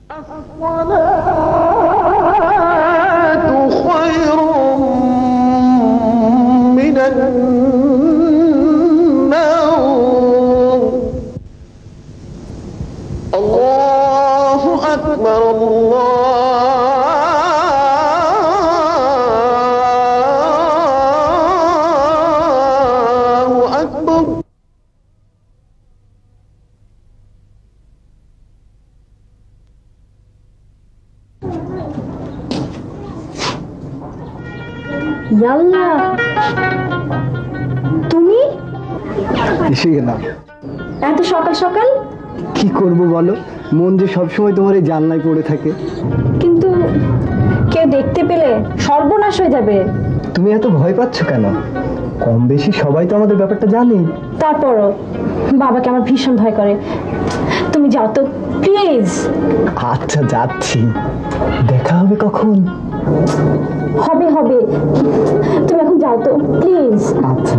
তুমি এসে গেলাম এত সকাল সকাল? কি করব বলো, মন যে সবসময় তোমার এই জানলায় পড়ে থাকে। কিন্তু কেউ দেখতে পেলে সর্বনাশ হয়ে যাবে। তুমি এত ভয় পাচ্ছ কেন? কম বেশি সবাই তো আমাদের ব্যাপারটা জানে। তারপরও বাবাকে আমার ভীষণ ভয় করে। তুমি যাও তো প্লিজ। আচ্ছা যাচ্ছি, দেখা হবে কখন? হবে হবে, তুমি এখন যাও তো প্লিজ। আচ্ছা।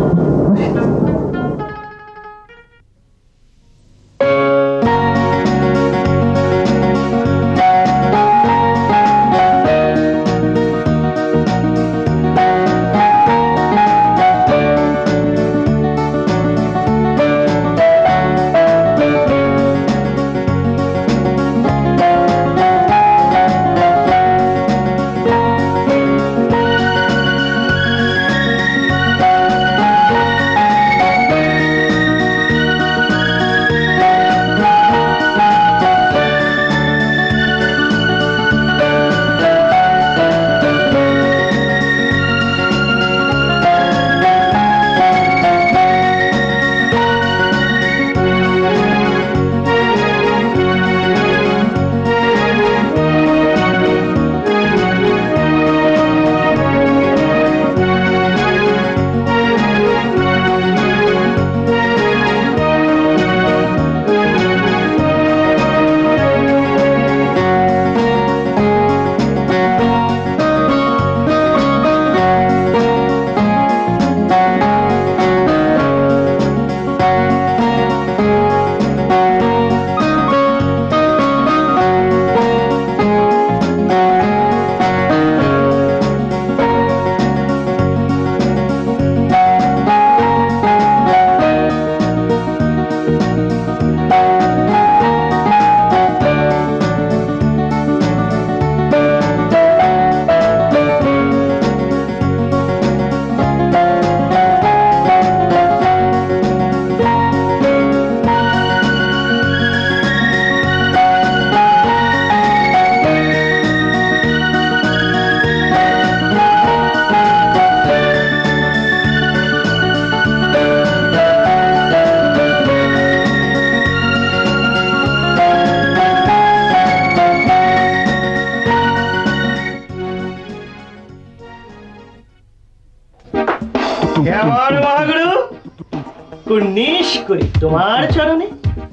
তোমার চরণে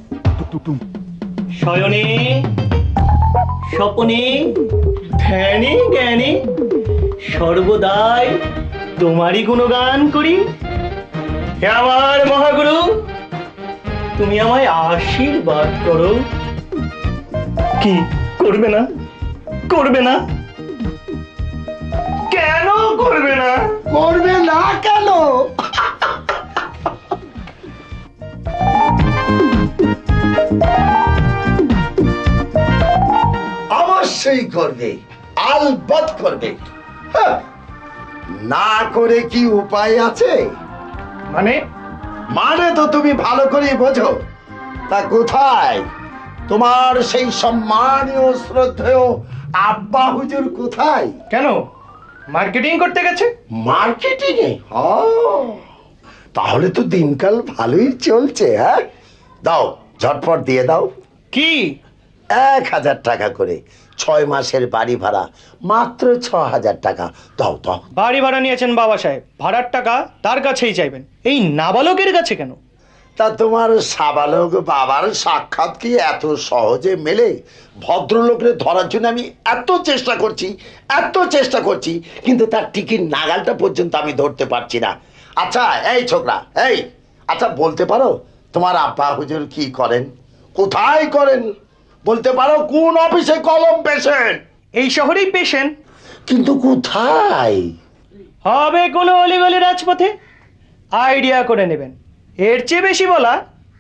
শয়নে স্বপনে ধ্যানে জ্ঞানে সর্বদাই তোমারই গুণগান করি। হে আমার মহাগুরু, তুমি আমায় আশীর্বাদ করো। কি করবে না? করবে না কেন? করবে না? করবে না কেন? অবশ্যই করবে, আলবৎ করবে। না করে কি উপায় আছে? মানে তো তুমি ভালো করে বোঝো। তা কোথায় তোমার সেই সম্মানীয় শ্রদ্ধেয় আব্বা হুজুর? কোথায়? কেন মার্কেটিং করতে গেছে? মার্কেটিং এ? তাহলে তো দিনকাল ভালোই চলছে। হ্যাঁ, দাও ঝটপট দিয়ে দাও। কি? 1000 টাকা করে, 6 মাসের বাড়ি ভাড়া মাত্র 6000 টাকা। দাও দাও। বাড়ি ভাড়া নিয়েছেন বাবা সাহেব, ভাড়ার টাকা তার কাছেই চাইবেন, এই নাবালকের কাছে কেন? তা তোমার সাবালক বাবার সাক্ষাৎ কি এত সহজে মেলে? ভদ্রলোকের ধরার জন্য আমি এত চেষ্টা করছি, কিন্তু তার টিকিট নাগালটা পর্যন্ত আমি ধরতে পারছি না। আচ্ছা এই ছোকরা, আচ্ছা বলতে পারো তোমার আব্বা হুজুর কি করেন, কোথায় করেন? বলতে পারো কোন অফিসে কলম পেশেন্ট? এই শহরেই পেশেন্ট। কিন্তু কোথায়? হবে কোনো অলিগলি রাজপথে। আইডিয়া করে নেবেন, এর চেয়ে বেশি বলা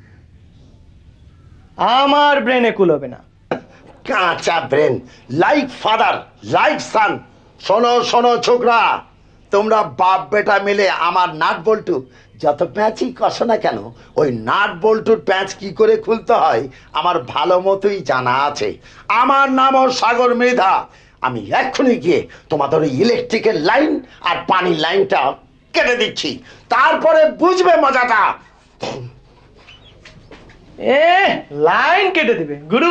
আমার ব্রেনে কুলোবে না। কাঁচা brain, like father like son. শোনো শোনো ছোকরা, তোমরা বাপ বেটা মিলে আমার নাট বল্টু যত প্যাঁচই কষো না কেন, ওই নাট বল্টুর প্যাঁচ কি করে খুলতে হয় আমার ভালো মতোই জানা আছে। আমার নামও সাগর মৃধা। আমি এক্ষুনি গিয়ে তোমাদের ওই ইলেকট্রিকের লাইন আর পানির লাইনটা কেটে দিচ্ছি, তারপরে বুঝবে মজাটা। লাইন কেটে দিবে গুরু।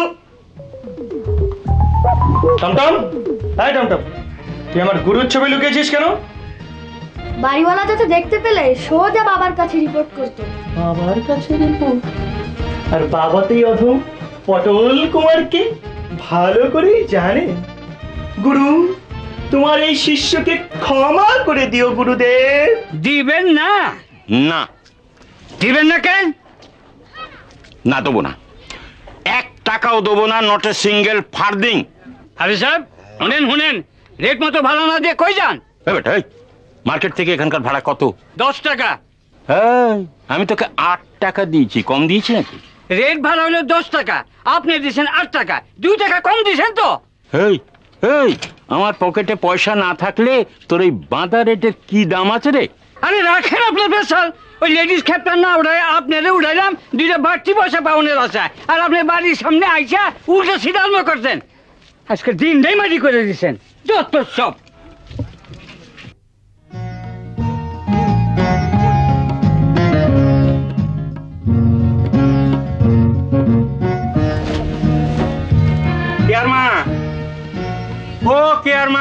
টমটম, হাই টমটম, তুই আমার গুরুর ছবি লুকিয়েছিস কেন? বাড়িওয়ালা যাতে দেখতে পেলে সোজা বাবার কাছে রিপোর্ট করতো। বাবার কাছে রিপোর্ট? আর বাবাতেই অধম পটল কুমারকে ভালো করেই জানে। গুরু, তোমার এই শিষ্যকে ক্ষমা করে দিও গুরুদেব। দিবেন না? না। দিবেন না কেন? না, দেবো না, 1 টাকাও দেবো না, নট এ সিঙ্গেল ফার্দিং। আরে সাহেব শুনেন, রেট মতো ভাড়া না দিয়ে কই যান? মার্কেট থেকে এখানকার ভাড়া কত? 10 টাকা। আমি তোকে 8 টাকা দিয়েছি, কম দিয়েছি নাকি? রেট ভাড়া হলো 10 টাকা, আপনি দিয়েছেন 8 টাকা, 2 টাকা কম দিয়েছেন তো। আমার পকেটে পয়সা না থাকলে তোর এই বাঁধা রেটের কি দাম আছে রে? আরে রাখেন আপনার পেশাল, ওই লেডিস ক্যাপ্টেন না উড়াই আপনারে উড়াইলাম 2টা বাড়তি পয়সা পাওনের আশায়, আর আপনি বাড়ির সামনে আইসা উল্টো সিদ্ধান্ত করছেন। আজকে দিনটাই মাটি করে দিচ্ছেন, যত সব। কেয়ারমা, ও কেয়ারমা,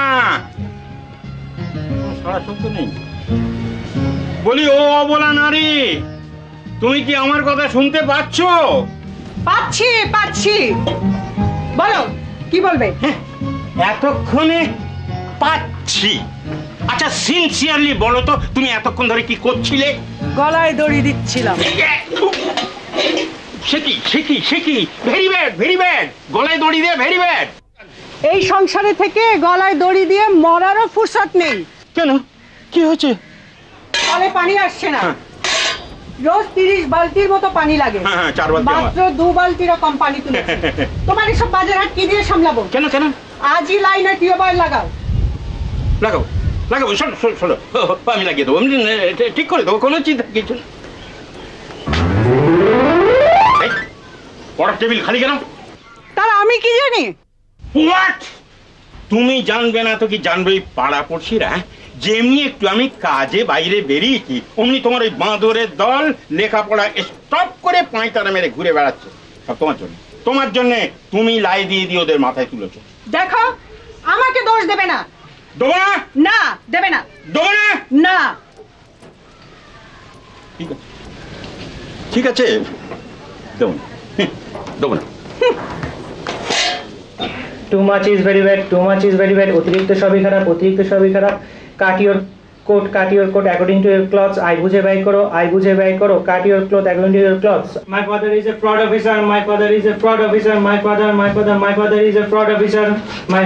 সারা শব্দ নেই। বলি ও অবলা নারী, তুমি কি আমার কথা শুনতে পাচ্ছ? পাচ্ছি। বলো কি বলবে? এতক্ষণে পাচ্ছি। আচ্ছা সিনসিয়ারলি বলো তো, তুমি এতক্ষণ ধরে কি করছিলে? গলায় দড়ি দিচ্ছিলাম। সে কি ভেরি ব্যাড। গলায় দড়ি দিয়ে ভেরি ব্যাড। এই সংসারে থেকে গলায় দড়ি দিয়ে মরারও ফুরসত নেই। কেন, কি হয়েছে? কলে পানি আসছে না, রোজ 30 বালতির মতো পানি লাগে। 4 বালতি, মাত্র 2 বালতিরও কম পানি তুলেছে। তোমার এসব বাজার হাট কি দিয়ে সামলাবো? কেন আজই লাইনে টিউবওয়েল লাগাও। শোনো, আমি লাগিয়ে দেবো, ঠিক করে দেবো, কোনো চিন্তা কিছু না। পড়ার টেবিল খালি কেন? তার আমি কি জানি? হোয়াট? তুমি জানবে না তো কি জানবে পাড়া পড়শিরা? যেমনি একটু আমি কাজে বাইরে বেরিয়েছি অমনি তোমার ওই বাঁদরের দল লেখাপড়া স্টপ করে পাঁয়তারা মেরে ঘুরে বেড়াচ্ছে। সব তোমার জন্য তুমি লাই দিয়ে ওদের মাথায় তুলেছো। দেখো, আমাকে দোষ দেবে না। দেবো না? না, দেবে না। দেবো না? না। ঠিক আছে, দেবো না। Too much is very bad. অতিরিক্ত সবই খারাপ। Cut your coat according to your clothes. I বুঝে বাই করো. Cut your cloth according to your clothes. My father is a fraud officer. My father is a fraud officer. My father is a fraud officer. My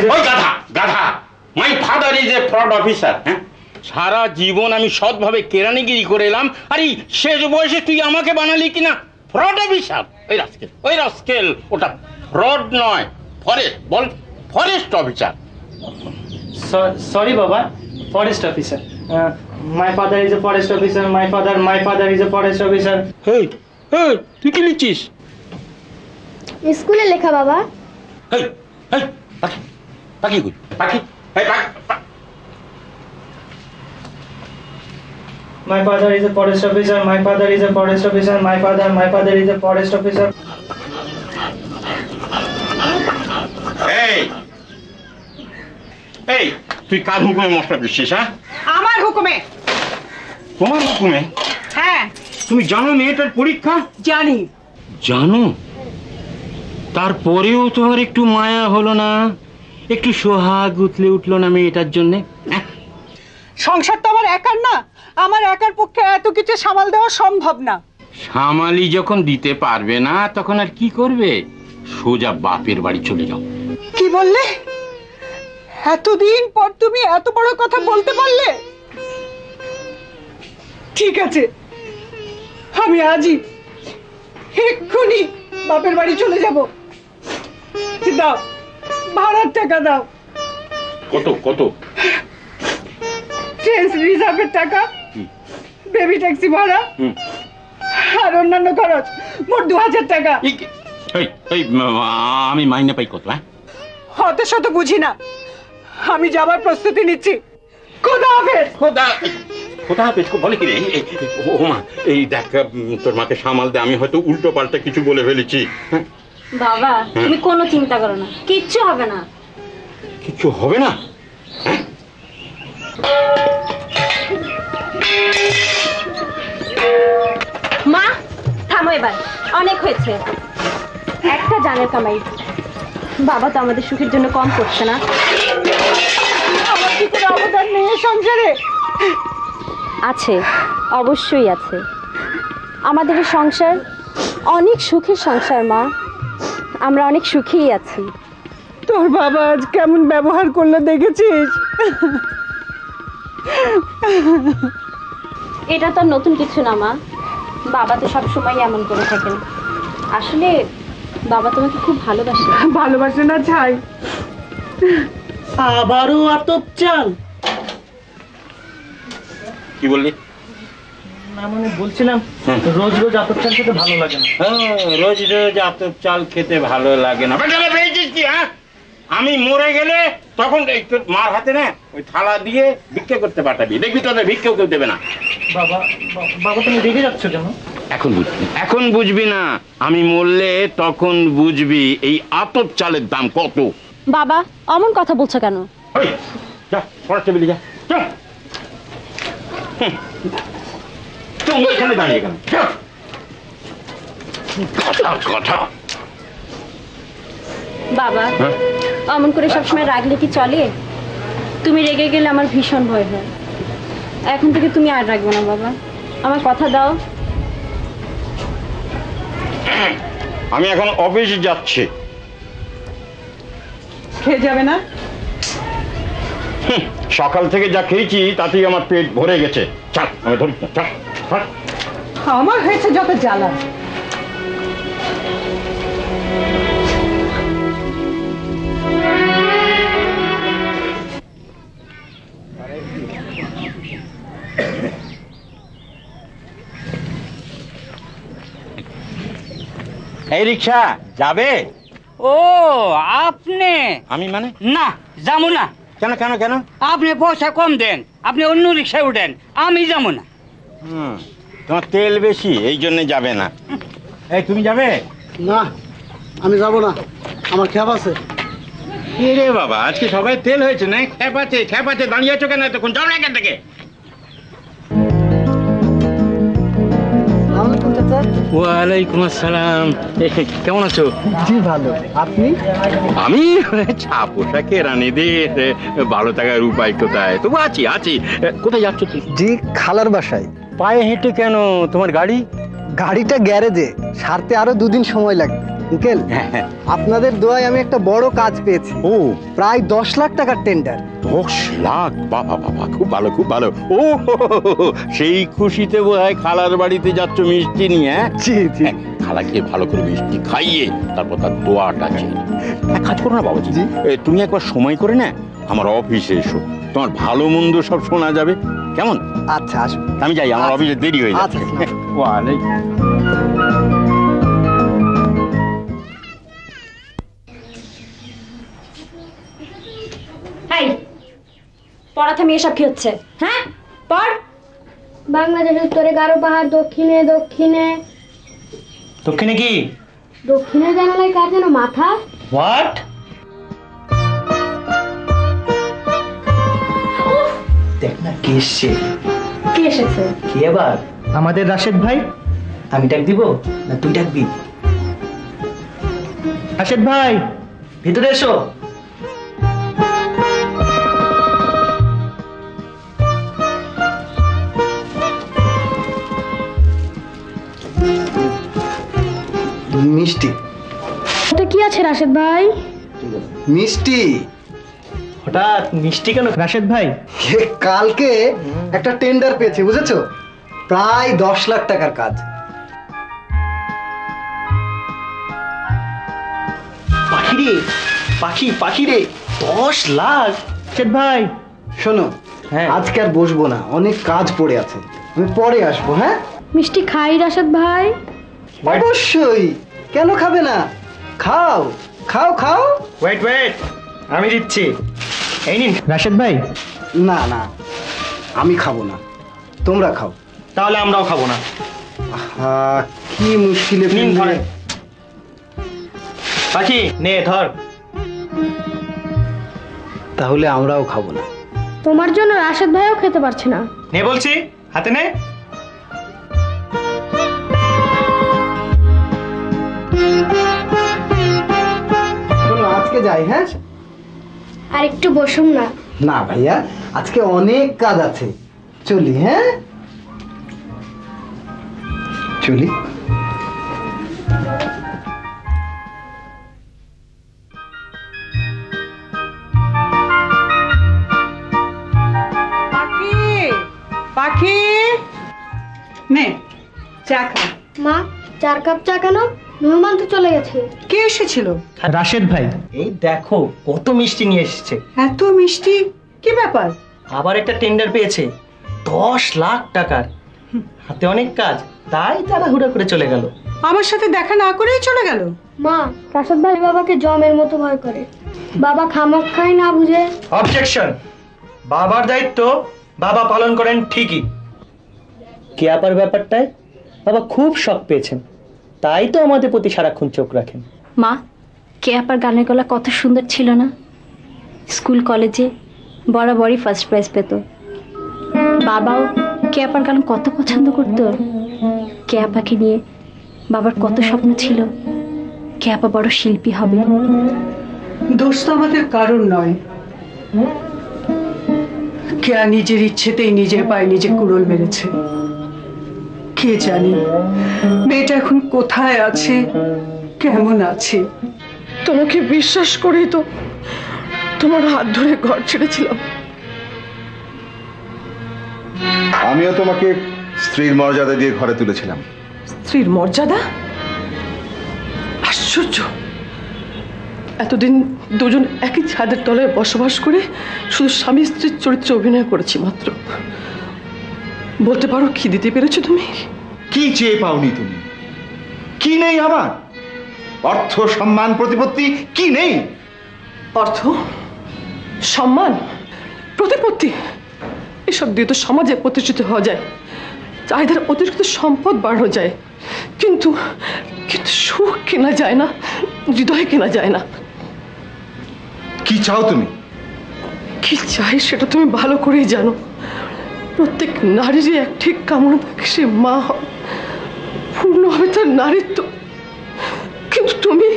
father is a fraud officer. সারা জীবন আমি সৎভাবে কেরানিগিরি করে এলাম, আর এই শেষ বয়সে তুই আমাকে বানালি কিনা ফ্রড অফিসার। ওই রাস্কেল ওটা ফ্রড নয়, ফরেস্ট অফিসার। Sorry বাবা, forest officer. My father is a forest officer. My father is a forest officer. Hey তুই কি লিখছিস? স্কুলে লেখা বাবা। পাখি My father is a forest officer. My father is a forest officer. My father is a forest officer. এই তুই কার হুকুমে মশলা পিসছিস? আমার হুকুমে। তোমার হুকুমে? হ্যাঁ। তুমি জানো মেয়েটার পরীক্ষা? জানো। তারপরেও তোমার একটু মায়া হলো না, একটু সোহাগ উতলে উঠলো না মেয়েটার জন্য? সংসার তো আমার একার না, আমার একার পক্ষে এত কিছু সামাল দেওয়া সম্ভব না। সামালি যখন দিতে পারবে না তখন আর কি করবে? সোজা বাপের বাড়ি চলে যাও। কি বললে? এতদিন পর তুমি এত বড় কথা বলতে পারলে? ঠিক আছে, আমি আজই এক্ষুনি বাপের বাড়ি চলে যাব। দাও, ভাড়ার টাকা দাও। কত কত? ট্রেন রিজার্ভের টাকা, বেবি ট্যাক্সি ভাড়া আর অন্যান্য খরচ, মোট 2000 টাকা। আমি মাইনে পাই কত? অত শত বুঝি না, আমি যাবার প্রস্তুতি নিচ্ছি। খোদা হাফেজ। খোদা হাফেজ বলে কি রে? ও মা, এই দেখ তোর মাকে সামাল দে, আমি হয়তো উল্টো পাল্টা কিছু বলে ফেলেছি। বাবা তুমি কোনো চিন্তা করো না, কিচ্ছু হবে না। কিছু হবে না? মা থামো, এবার অনেক হয়েছে। একটা জানের কামাই, বাবা তো আমাদের সুখের জন্য কম করছে না। আমার কি কোনো অবদান নেই সংসারে? আছে, অবশ্যই আছে। আমাদের এই সংসার অনেক সুখের সংসার মা, আমরা অনেক সুখেই আছি। তোর বাবা আজ কেমন ব্যবহার করলো দেখেছিস? এটা তো নতুন কিছু না মা, বাবা তো সবসময় এমন করে থাকেন। আসলে বাবা তোমাকে খুব ভালোবাসে। ভালোবাসে না ছাই? আবারও আতপ চাল? কি বললি? না মানে বলছিলাম রোজ রোজ আতপ চাল খেতে ভালো লাগে না। রোজ রোজ আতপ চাল খেতে ভালো লাগে না। পেয়েছিস কি? আমি মরে গেলে তখন মার হাতে না ওই থালা দিয়ে ভিক্ষা করতে পাঠাবি, দেখবি তোদের ভিক্ষাও কেউ দেবে না। বাবা বাবা তুমি রেগে যাচ্ছ কেন? এখন বুঝবি, এখন বুঝবি না, আমি মরলে তখন বুঝবি এই আতপ চালের দাম কত। বাবা অমন কথা বলছো কেন? যা পড়ার টেবিলে যা। তুমি এখানে দাঁড়িয়ে কেন? কথা বাবা অমন করে সবসময় রাগলে কি চলে? তুমি রেগে গেলে আমার ভীষণ ভয় হয়। এখন থেকে তুমি আর রাখবে না বাবা, আমার কথা দাও। আমি এখন অফিস যাচ্ছি। খেয়ে যাবে না? সকাল থেকে যা খেয়েছি তাতেই আমার পেট ভরে গেছে। চল আমি ধরি, চল। আমার হয়েছে যত জ্বালা। এই রিক্সা যাবে? ও আপনি? আমি মানে না যাবো না। কেন কেন কেন? আপনি পয়সা কম দেন, আপনি অন্য রিক্সায় উঠেন, আমি যাবো না। তোমার তেল বেশি, এই জন্য যাবে না। এই তুমি যাবে? না আমি যাব না, আমার খ্যাপ আছে। রে বাবা, আজকে সবাই তেল হয়েছে না? খ্যাপ আছে, খ্যাপ আছে, দাঁড়িয়ে আছো কেন এতক্ষণ? যাও না এখান থেকে। ওয়ালাইকুম আসসালাম, কেমন আছো? জি ভালো, আপনি? আমি ছাপোষা কেরানিদের 12 টাকার উপায় কোথায়, তবু আছি আছি। কোথায় যাচ্ছ তুমি? জি খালার বাসায়। পায়ে হেঁটে কেন? তোমার গাড়ি? গাড়িটা গ্যারেজে, সারতে আরো 2 দিন সময় লাগবে। আঙ্কেল আপনাদের দোয়ায় আমি একটা বড় কাজ পেয়েছি। ও প্রায় 10 লাখ টাকার টেন্ডার। 10 লাখ? বাবা বাবা, খুব ভালো খুব ভালো। ও সেই খুশিতে বোধহয় খালার বাড়িতে যাচ্ছ মিষ্টি নিয়ে? জি জি। খালাকে ভালো করে মিষ্টি খাইয়ে তারপর তার দোয়াটা চেয়ে। এক কাজ করো না বাবাজি, তুমি একবার সময় করে না আমার অফিসে এসো, তোমার ভালো মন্দ সব শোনা যাবে, কেমন? আচ্ছা আসুন। আমি যাই, আমার অফিসে দেরি হয়ে যাচ্ছে। ওয়ালাইকুম। পড়া থামি, এসব কি হচ্ছে? হ্যাঁ পড়। বাংলাদেশের উত্তরে গারো পাহাড়, দক্ষিণে দক্ষিণে দক্ষিণে কি? দক্ষিণের জানালায় কার যেন মাথা। হোয়াট? দেখ না কে এসছে। কে এসেছে? কি আবার? আমাদের রাশেদ ভাই। আমি ডাক দিব না তুই ডাকবি? রাশেদ ভাই ভিতরে এসো। মিষ্টি। এটা কি কি আছে রাশেদ ভাই? মিষ্টি। হঠাৎ মিষ্টি কেন রাশেদ ভাই? কালকে একটা টেন্ডার পেয়েছি, বুঝেছো? প্রায় 10 লাখ টাকার কাজ। পাখি রে, পাখি রে, 10 লাখ। রাশেদ ভাই শোনো, হ্যাঁ, আজকে আর বসবো না, অনেক কাজ পড়ে আছে, আমি পরে আসবো। হ্যাঁ, মিষ্টি খাই রাশেদ ভাই? অবশ্যই, কেন খাবে না? খাও খাও খাও। ওয়েট, আমি দিচ্ছি, এই নিন। রাশেদ ভাই না না, আমি খাবো না, তোমরা খাও। তাহলে আমরাও খাবো না। কি মুশকিলে নিন ধরেন। পাখি নে ধর। তাহলে আমরাও খাবো না। তোমার জন্য রাশেদ ভাইও খেতে পারছে না। নে বলছি, হাতে নে। আজকে যাই। হ্যাঁ, আর একটু বসুন না। না ভাইয়া, আজকে অনেক কাজ আছে, চলি। হ্যাঁ চলি। পাখি নে চা খা। মা, 4 কাপ চা কেন? মেহমান তো চলে গেছে। কে এসেছিল? রাশেদ ভাই, এই দেখো কত মিষ্টি নিয়ে এসেছে। এত মিষ্টি? কি ব্যাপার? আবার একটা টেন্ডার পেয়েছে 10 লাখ টাকার, হাতে অনেক কাজ, তাই তাড়াহুড়া করে চলে গেল। আমার সাথে দেখা না করেই চলে গেল? মা, রাশেদ ভাই বাবাকে জমের মতো ভয় করে। বাবা খামোক্ষাই না বুঝে। অবজেকশন। বাবার দায়িত্ব বাবা পালন করেন ঠিকই, কেয়াপার ব্যাপারটায় বাবা খুব শখ পেয়েছেন, তাই তো আমাদের প্রতি সারাক্ষণ চোখ রাখেন। মা, কেয়াপার গানের গলা কত সুন্দর ছিল না? স্কুল কলেজে বরাবরই ফার্স্ট প্রাইজ পেত। বাবাও কেয়াপার গান কত পছন্দ করত। কেয়াপাকে নিয়ে বাবার কত স্বপ্ন ছিল, কেয়াপা বড় শিল্পী হবে। দোষ তো আমাদের কারণ নয়। কেয়া নিজের ইচ্ছেতেই নিজের পায়ে নিজে কুড়োল মেরেছে। কে জানি মেয়েটা এখন কোথায় আছে, কেমন আছে। তোমাকে বিশ্বাস করেই তো তোমার হাত ধরে ঘর ছেড়েছিলাম। আমিও তোমাকে স্ত্রীর মর্যাদা দিয়ে ঘরে তুলেছিলাম। স্ত্রীর মর্যাদা? আশ্চর্য! এতদিন দুজন একই ছাদের তলায় বসবাস করে শুধু স্বামী স্ত্রীর চরিত্রে অভিনয় করেছি মাত্র। বলতে পারো কি দিতে পেরেছো তুমি? কি চেয়ে পাওনি তুমি? কি নেই আমার? অর্থ, সম্মান, প্রতিপত্তি কি নেই? অর্থ, সম্মান, প্রতিপত্তি এসব দিয়ে তো সমাজে প্রতিষ্ঠিত হওয়া যায়, চাহিদার অতিরিক্ত সম্পদ বাড়ানো যায়, কিন্তু কিন্তু সুখ কেনা যায় না, হৃদয় কেনা যায় না। কি চাও তুমি? কি চাই সেটা তুমি ভালো করেই জানো। প্রত্যেক নারীরই একটি কামনা থাকে, সে মা হয়, পূর্ণ হবে তার নারীত্ব। কিন্তু তুমি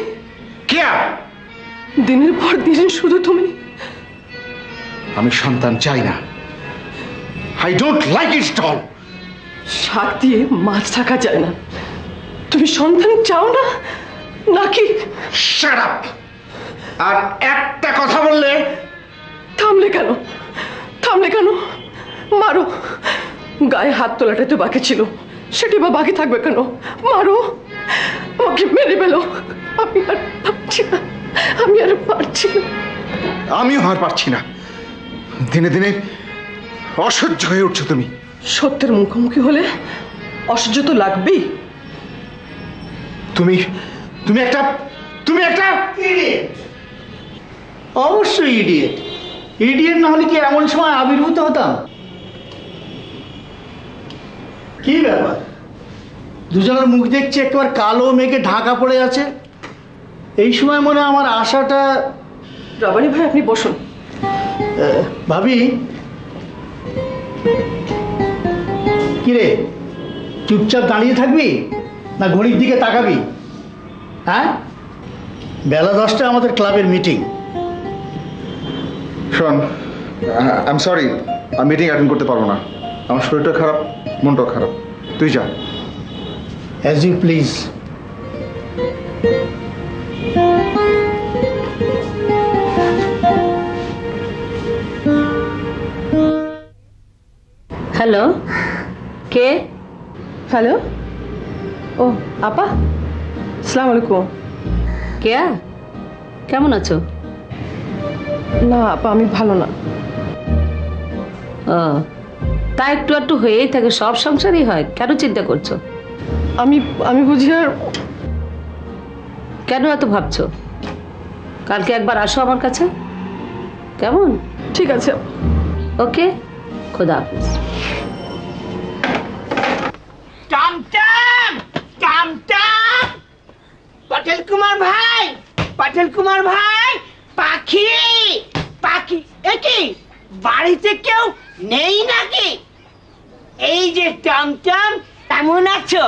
দিনের পর দিন শুধু তুমি। আমি সন্তান চাই না। I don't like it all. শাক দিয়ে মাছ থাকা যায় না। তুমি সন্তান চাও না নাকি? Shut up! আর একটা কথা বললে। থামলে কেন? মারো। গায়ে হাত তোলাটাই তো বাকি ছিল, সেটি বা বাকি থাকবে কেন? মারো, আমাকে মেরে ফেলো। আমি আর পারছি না। আমিও আর পারছি না। দিনে দিনে অসহ্য হয়ে উঠছো তুমি। সত্যের মুখোমুখি হলে অসহ্য তো লাগবেই। তুমি একটা ইডিয়েট। অবশ্যই ইডিয়েট। ইডিয়েট না হলে কি এমন সময় আবির্ভূত হতাম? কি ব্যাপার, দুজনের মুখ দেখছি একেবারে কালো মেঘে ঢাকা পড়ে আছে। এই সময় মনে আমার আশাটা। রাবানি ভাই, আপনি বসুন। ভাবি, কিরে চুপচাপ দাঁড়িয়ে থাকবি না ঘড়ির দিকে তাকাবি? হ্যাঁ, বেলা 10টায় আমাদের ক্লাবের মিটিং। শোন, আই এম সরি, আমি মিটিং অ্যাটেন্ড করতে পারবো না। আমার শরীরটা খারাপ, মনটাও খারাপ। তুই যা। As you please. হ্যালো, কে? হ্যালো, ও আপা, আসসালামু আলাইকুম। কেয়া, কেমন আছো? না আপা, আমি ভালো না। ও, তা একটু একটু হয়েই থাকে, সব সংসারই হয়, কেন চিন্তা করছো? আমি বুঝি আর। কেন এত ভাবছো? কালকে একবার আসো আমার কাছে, কেমন? ঠিক আছে, ওকে, খোদা হাফেজ। পাটেল কুমার ভাই, পাটেল কুমার ভাই, পাখি পাখি, একি বাড়িতে কেউ নেই নাকি? এই যে টমটম, কেমন আছো?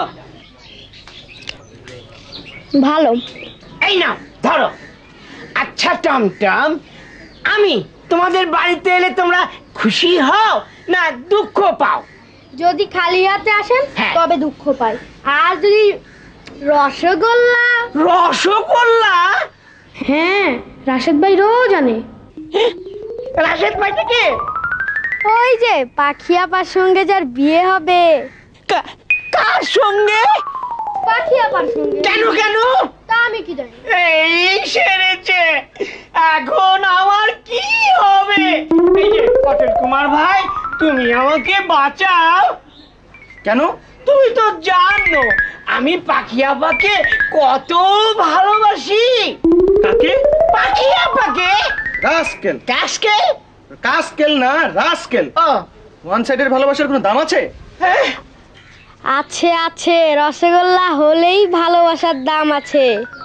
ভালো। এই নাও ধরো। আচ্ছা টমটম, আমি তোমাদের বাড়িতে এলে তোমরা খুশি হও না দুঃখ পাও? যদি খালি হাতে আসেন হ্যাঁ। তবে দুঃখ পাই, আর যদি রসগোল্লা। রসগোল্লা? হ্যাঁ, রাশেদ ভাই রোজ আনে। রাশেদ ভাইটা কে? ওই যে পাখি আপার সঙ্গে যার বিয়ে হবে। কার সঙ্গে? পাখি আপার সঙ্গে। কেন কেন? তা আমি কি জানি। এই সেরেছে, এখন আমার কি হবে? এই যে পাটেল কুমার ভাই, তুমি আমাকে বাঁচাও। কেন? তুমি তো জানো আমি পাখি আপাকে কত ভালোবাসি। কাকে? পাখি আপাকে। রাস্কেল। কাস্কেল? কাস্কেল না, রাস্কেল। ও, ওয়ান সাইডের ভালোবাসার কোনো দাম আছে? হ্যাঁ আছে আছে, রসগোল্লা হলেই ভালোবাসার দাম আছে।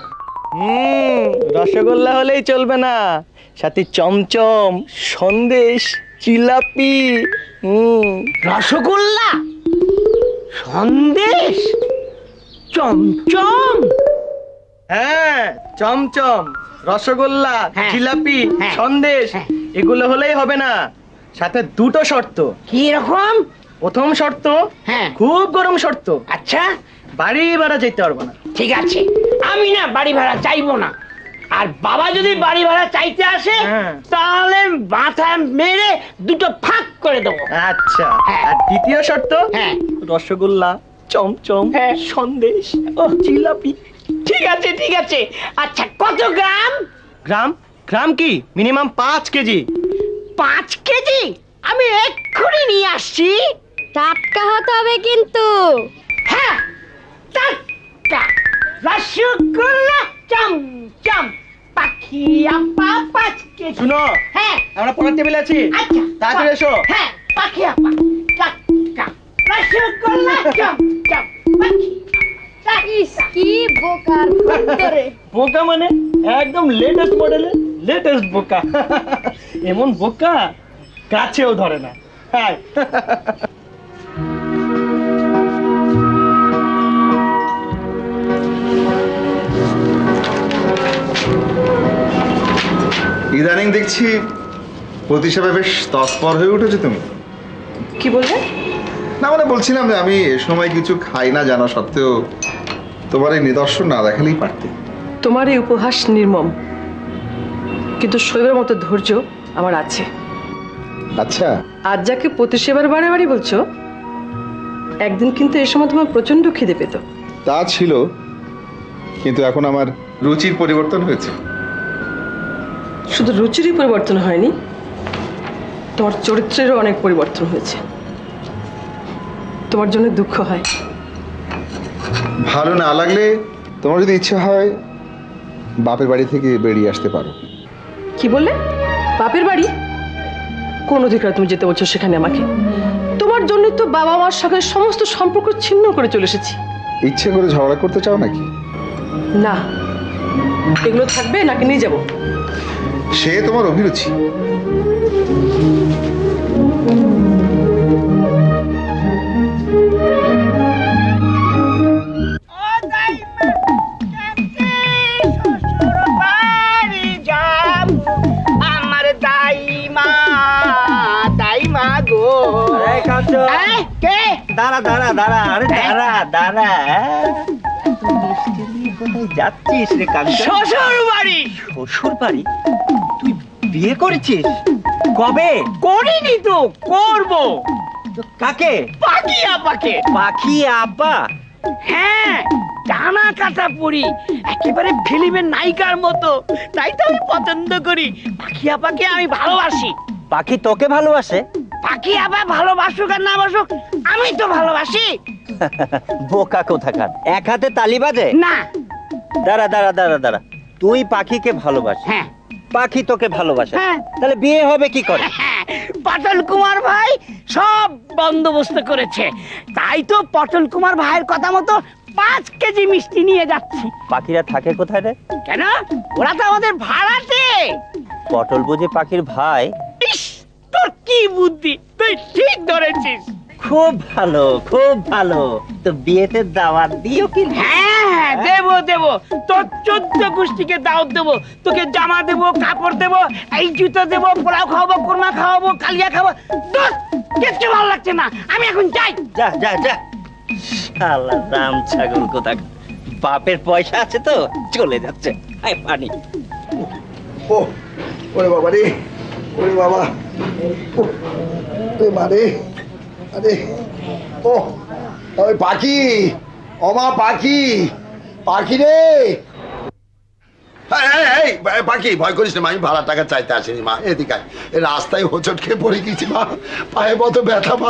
রসগোল্লা হলেই চলবে না, সাথে চমচম, সন্দেশ, জিলাপি। রসগোল্লা, সন্দেশ, চমচম। হ্যাঁ, চমচম, রসগোল্লা, হ্যাঁ, জিলাপি, হ্যাঁ, সন্দেশ, হ্যাঁ। এগুলো হলেই হবে না, সাথে দুটো শর্ত। কি রকম? প্রথম শর্ত, হ্যাঁ, খুব গরম শর্ত, আচ্ছা বাড়ি ভাড়া যেতে পারবো না। ঠিক আছে, আমি না বাড়ি ভাড়া চাইবো না। আর বাবা যদি বাড়ি ভাড়া চাইতে আসে তাহলে মাথা মেরে দুটো ফাঁক করে দেবো। আচ্ছা, হ্যাঁ। আর দ্বিতীয় শর্ত, হ্যাঁ, রসগোল্লা, চমচম, হ্যাঁ, সন্দেশ, ও জিলাপি। ঠিক আছে ঠিক আছে। আচ্ছা কত গ্রাম? গ্রাম? গ্রাম কি, মিনিমাম 5 কেজি। 5 কেজি? আমি এক্ষুনি নিয়ে আসছি। টাটকা হতে হবে কিন্তু। হ্যাঁ, টাটকা রসগোল্লা, চমচম, পাখি আপা 5 কেজি। শুনো, হ্যাঁ, আমরা পরের টেবিলে আছি। আচ্ছা তাড়াতাড়ি এসো। হ্যাঁ, পাখি আপা, টাটকা রসগোল্লা, চমচম, পাখি। ইস, কি বোকার ভিতরে। বোকা মানে একদম লেটেস্ট মডেলের লেটেস্ট বোকা। এমন বোকা কাছেও ধরে না। হ্যাঁ, ইদানিং দেখছি প্রতি হিসাবে বেশ তৎপর হয়ে উঠেছো তুমি। কি বলবে? না মানে বলছিলাম যে আমি এ সময় কিছু খাই না জানা সত্ত্বেও তোমার এই নিদর্শন না দেখালেই পারতে। তোমার এই উপহাস নির্মম, কিন্তু শৈবের মতো ধৈর্য আমার আছে। আচ্ছা, আজ যাকে প্রতি সেবার বারে বাড়ি বলছো, একদিন কিন্তু এই সময় তোমার প্রচন্ড খিদে পেত। তা ছিল, কিন্তু এখন আমার রুচির পরিবর্তন হয়েছে। শুধু রুচিরই পরিবর্তন হয়নি, তোমার চরিত্রেরও অনেক পরিবর্তন হয়েছে। তোমার জন্য দুঃখ হয়। ভালো না লাগলে তোমার যদি ইচ্ছে হয় বাপের বাড়ি থেকে বেরিয়ে আসতে পারো। কি বললে? বাপের বাড়ি? কোন অধিকার তুমি যেতে বলছো সেখানে আমাকে? তোমার জন্য তো বাবা মার সঙ্গে সমস্ত সম্পর্ক ছিন্ন করে চলে এসেছি। ইচ্ছে করে ঝগড়া করতে চাও নাকি? না, এগুলো থাকবে নাকি নিয়ে যাবো? সে তোমার অভিরুচি। আমার দাইমা, দাইমা গো। কে? দাঁড়া দাঁড়া দাঁড়া, আরে দাঁড়া দাঁড়া, কোথায় যাচ্ছিস রে কাঞ্চন? শ্বশুর বাড়ি। শ্বশুর বাড়ি? তুই বিয়ে করেছিস? কবে? করিনি তো, করবো। কাকে? পাখি আপাকে। পাখি আপা? হ্যাঁ, টানা কাটা পড়ি, একেবারে ফিল্মের নায়িকার মতো, তাই তো আমি পছন্দ করি। পাখি আপাকে আমি ভালোবাসি। পাখি তোকে ভালোবাসে? পাখি আপা ভালোবাসুক আর না বাসুক, আমি তো ভালোবাসি। বোকা কোথাকার, এক হাতে তালি বাজে না। দাঁড়া দাঁড়া দাঁড়া দাঁড়া, তুই পাখিকে ভালোবাসিস, হ্যাঁ, পাখি তোকে ভালোবাসে, হ্যাঁ, তাহলে বিয়ে হবে কি করে? পটল কুমার ভাই সব বন্দোবস্ত করেছে, তাই তো পটল কুমার ভাইয়ের কথা মতো 5 কেজি মিষ্টি নিয়ে যাচ্ছি। পাখিরা থাকে কোথায় রে? কেন, ওরা তো আমাদের ভাড়াতে। পটল বুঝি পাখির ভাই? ইস, তোর কি বুদ্ধি, তুই ঠিক ধরেছিস। খুব ভালো, খুব ভালো। তো বিয়েতে দাওয়াত দিও কি? হ্যাঁ, দেবো দেবো, তোর 14 গোষ্ঠীকে দাওয়াত দেবো। তোকে জামা দেবো, কাপড় দেবো, এই জুতো দেবো, পোলাও খাওয়াবো, কোরমা খাওয়াবো, কালিয়া খাবো। তোর কিচ্ছু ভালো লাগছে না, আমি এখন যাই। যা যা যা, শালা রাম ছাগল কোথাক, বাপের পয়সা আছে তো চলে যাচ্ছে। আয় পানি। ও ওরে বাবা রে, ওরে বাবা, ওরে মারে, আরে ও ওই পাখি, ওমা পাখি, পাখি রে। পাখি, ভয় করিস না মা, আমি ভাড়া টাকা চাইতে আসিনি মা, এদিকে রাস্তায় হোঁচট খেয়ে পড়ে গেছি মা, পায়ে কত ব্যথা মা।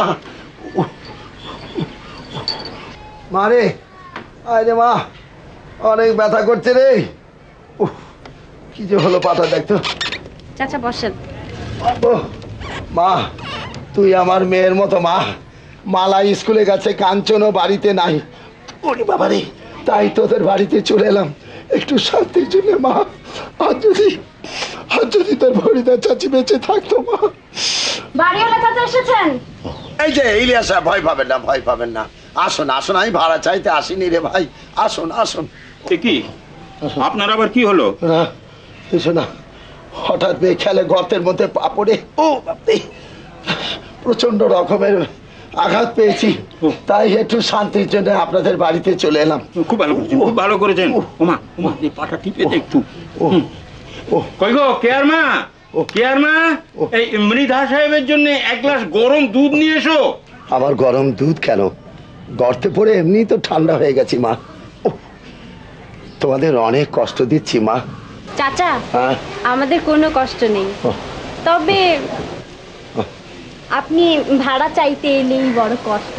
মা রে, আয় রে মা, অনেক ব্যথা করছে রে। কি যে হলো পাটা দেখতো। চাচা বসেন। মা, তুই আমার মেয়ের মতো মা। মালা স্কুলে গেছে, কাঞ্চনও বাড়িতে নাই। ওরে বাবা রে, তাই তোদের বাড়িতে চলে এলাম একটু শান্তির জন্য মা। আর যদি তোর ভরিদা চাচি বেঁচে থাকতো মা। বাড়িওয়ালা চাচা এসেছেন। এই যে ইলিয়াস, ভয় পাবেন না, ভয় পাবেন না, আসুন আসুন, আমি ভাড়া চাইতে আসিনি রে ভাই, আসুন আসুন। কি আপনার আবার কি হলো? না কিছু না, হঠাৎ খেলে গর্তের মধ্যে পা পড়ে ও বাপরে প্রচন্ড রকমের আঘাত পেয়েছি, তাই একটু শান্তির জন্য আপনাদের বাড়িতে চলে এলাম। খুব ভালো করেছেন, খুব ভালো করেছেন। ওমা ওমা, এই পাটা টিপে দে একটু। কই গো কেয়ারমা, ও কেয়ারমা, এই মৃধা সাহেবের জন্য 1 গ্লাস গরম দুধ নিয়ে এসো। আবার গরম দুধ কেন? গর্তে পড়ে এমনি তো ঠান্ডা হয়ে গেছি মা। তোমাদের অনেক কষ্ট দিচ্ছি মা। চাচা, আমাদের কোনো কষ্ট নেই, তবে আপনি ভাড়া চাইতে এলেই বড় কষ্ট।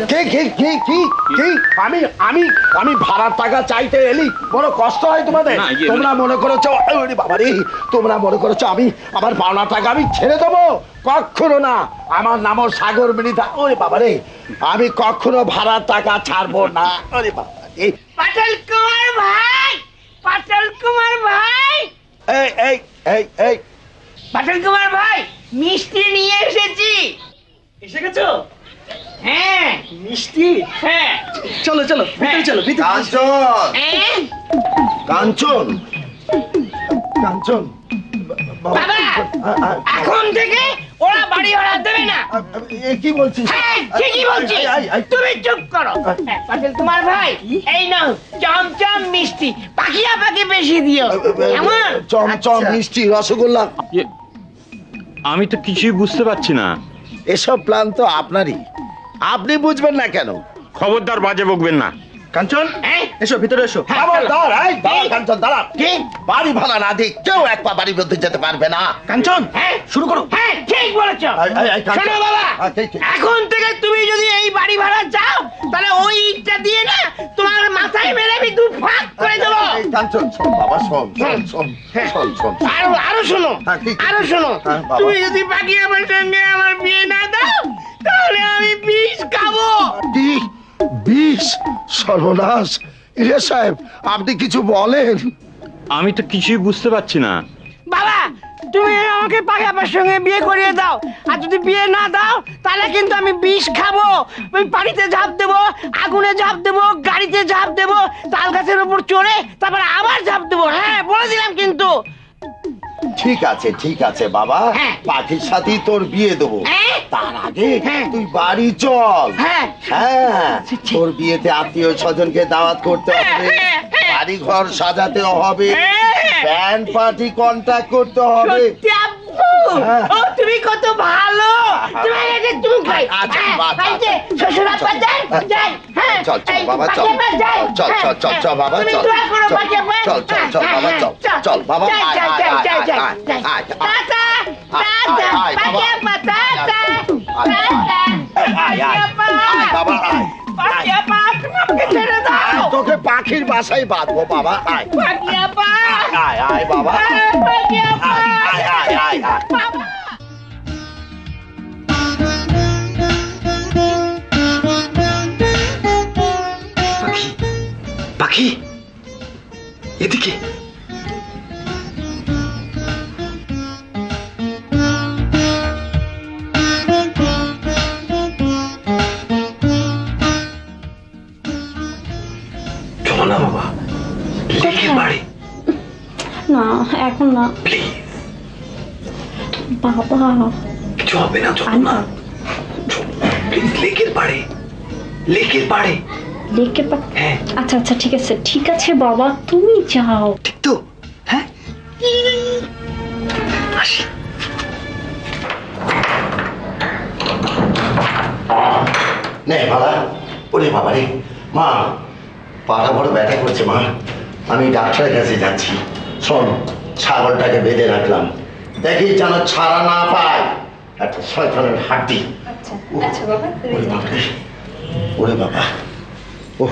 আমি ভাড়ার টাকা চাইতে এলি বড় কষ্ট হয় তোমাদের? তোমরা মনে করেছো, বাবা রে, তোমরা মনে করেছো আমি আমার পাওনা টাকা আমি ছেড়ে দেবো? কখনো না। আমার নামও সাগর মৃধা। ওরে বাবা রে, আমি কখনো ভাড়ার টাকা ছাড়বো না। ওরে বাবা রে। পটল কুমার ভাই, পটল কুমার ভাই, এই এই এই এই পটল কুমার ভাই, মিষ্টি নিয়ে এসেছি। এসে গেছো? হ্যাঁ, মিষ্টি। হ্যাঁ, চলো চলো ভিতরে চলো। কাঞ্চন, কাঞ্চন, কাঞ্চন, বাবা, এখন থেকে ওরা বাড়ি ভাড়া দেবে না। কি বলছিস? হ্যাঁ, ঠিকই বলছি, তুমি চুপ করো। পটল কুমার ভাই, এই নাও চমচম মিষ্টি, পাখিয়া পাখি বেশি দিও। কেমন? চমচম মিষ্টি, রসগোল্লা। আমি তো কিছুই বুঝতে পারছি না। এসব প্ল্যান তো আপনারই, আপনি বুঝবেন না কেন? খবরদার বাজে বকবেন না। কাঞ্চন, এসো ভিতরে এসো। কাঞ্চন দাঁড়া, কি বাড়ি ভাড়া না দিই কেউ এক পা বাড়ির মধ্যে যেতে পারবে না। কাঞ্চন, শুরু করো। হ্যাঁ, ঠিক বলেছো। শোনো বাবা, এখন থেকে তুমি যদি এই বাড়ি ভাড়া যাও, তাহলে ওই ইটটা দিয়ে না তোমার মাথায় মেরে আমি 2 ফাঁক করে দেবো। কাঞ্চন শোন বাবা, শোন শোন শোন শোন শোন, আরো শোনো, আরো শোনো। তুমি যদি বাকি আমার সঙ্গে আমার বিয়ে না দাও, তাহলে আমি বিষ খাবো। বিষ? সর্বনাশ। ইলিয়াস সাহেব, আপনি কিছু বলেন। আমি তো কিছুই বুঝতে পারছি না। বাবা, তুমি আমাকে পাখিয়াপার সঙ্গে বিয়ে করিয়ে দাও, আর যদি বিয়ে না দাও তাহলে কিন্তু আমি বিষ খাবো। ওই পানিতে ঝাঁপ দেবো, আগুনে ঝাঁপ দেবো, গাড়িতে ঝাঁপ দেবো, তাল গাছের উপর চড়ে তারপর আবার ঝাঁপ দেবো। হ্যাঁ, বলে দিলাম কিন্তু। ঠিক আছে বাবা, পাখির সাথেই তোর বিয়ে দেবো। তার আগে তুই বাড়ি চল। হ্যাঁ, তোর বিয়েতে আত্মীয় স্বজনকে দাওয়াত করতে হবে, বাড়ি ঘর সাজাতে হবে, ব্যান্ড পার্টি কন্ট্যাক্ট করতে হবে। ও তুমি কত ভালো। তুমি এটা তুমি খাই। এই যে শ্বশুর আব্বা যাই যাই। হ্যাঁ চল চল বাবা চল চল চল চল চল বাবা চল চল চল চল বাবা চল চল বাবা যাই যাই যাই যাই যাই। টাটা টাটা পাখি আব্বা টাটা টাটা। আয় আয় আয় বাবা আয় পাখি আব্বা তোমাকে ছেড়ে দাও। তোকে পাখির বাসায় বাঁধবো বাবা আয় পাখি আব্বা আয় আয় বাবা পাখি আব্বা আয় আয় আয় আয় বাবা। পাখি পাখি এদিকে চলো না বাবা, লেকের বাড়ি। না এখন না প্লিজ বাবা, কিছু হবে না, চলো না প্লিজ। লেকের পাড়ে, লেকের পাড়ে। লেকের পাড়ে? আচ্ছা আচ্ছা ঠিক আছে ঠিক আছে বাবা, তুমি যাও। ঠিক তো? হ্যাঁ আসি। নে বাবা, ওরে বাবা রে, মা পাটা বড় ব্যথা করছে মা, আমি ডাক্তারের কাছে যাচ্ছি। শোন, ছাগলটাকে বেঁধে রাখলাম, দেখি যেন ছাড়া না পায়, একটা শয়তানের হাড্ডি। আচ্ছা বাবা, ওরে বাবা রে, ওরে বাবা, ওহ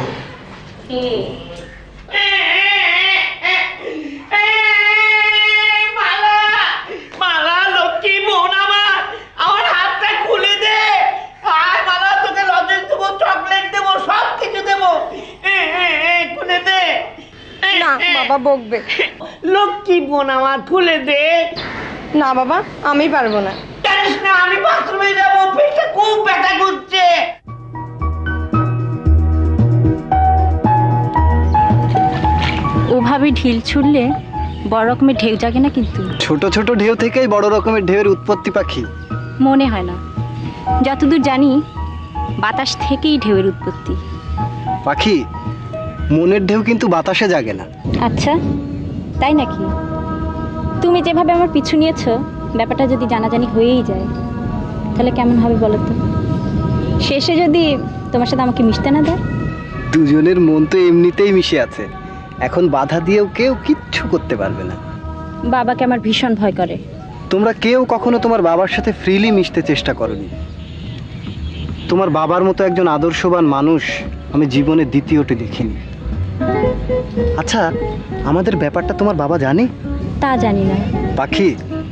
মালা লক্ষ্মী বোন আমার, আমার হাতটা খুলে দে। আয় মালা, তোকে লজেন্স দেবো, চকলেট দেবো, সব কিছু দেবো, খুলে দে। না বাবা বকবে। লক্ষ্মী বোন আমার, খুলে দে। না বাবা আমি পারবো না। জানিস না আমি বাথরুমে যাবো, পেটটা খুব ব্যথা করছে। ওভাবে ঢিল ছুড়লে বড় রকমের ঢেউ জাগে না কিন্তু। ছোট ছোট ঢেউ থেকেই বড় রকমের ঢেউয়ের উৎপত্তি পাখি। মনে হয় না, যতদূর জানি বাতাস থেকেই ঢেউয়ের উৎপত্তি। পাখি, মনের ঢেউ কিন্তু বাতাসে জাগে না। আচ্ছা তাই নাকি? তুমি যেভাবে আমার পিছু নিয়েছো, ব্যাপারটা যদি জানাজানি হয়েই যায় তাহলে কেমন হবে বলো তো? শেষে যদি তোমার সাথে আমাকে মিশতে না দেয়? দুজনের মন তো এমনিতেই মিশে আছে, এখন বাধা দিয়েও কেউ কিচ্ছু করতে পারবে না। বাবাকে আমার ভীষণ ভয় করে। তোমরা কেউ কখনো তোমার বাবার সাথে ফ্রিলি মিশতে চেষ্টা করনি। তোমার বাবার মতো একজন আদর্শবান মানুষ আমি জীবনে দ্বিতীয়টি দেখিনি। আচ্ছা, আমাদের ব্যাপারটা তোমার বাবা জানে? তা জানি না। পাখি,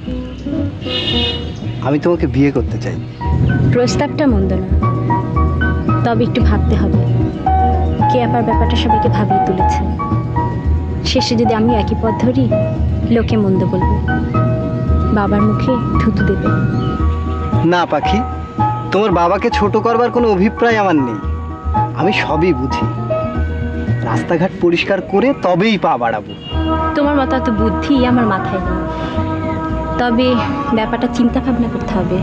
আমি তোমাকে বিয়ে করতে চাই। প্রস্তাবটা মন্দ না, তবে একটু ভাবতে হবে। কে আবার ব্যাপারটা সবাইকে ভাবিয়ে তুলেছে। শেষে যদি আমি একই পথ ধরি, লোকে মন্দ বলবে, বাবার মুখে থুতু দেবে। না পাখি, তোমার বাবাকে ছোট করবার কোনো অভিপ্রায় আমার নেই। আমি সবই বুঝি। রাস্তাঘাট পরিষ্কার করে তবেই পা বাড়াবো। তোমার মতো এত বুদ্ধি আমার মাথায় নেই, তবে ব্যাপারটা চিন্তা ভাবনা করতে হবে।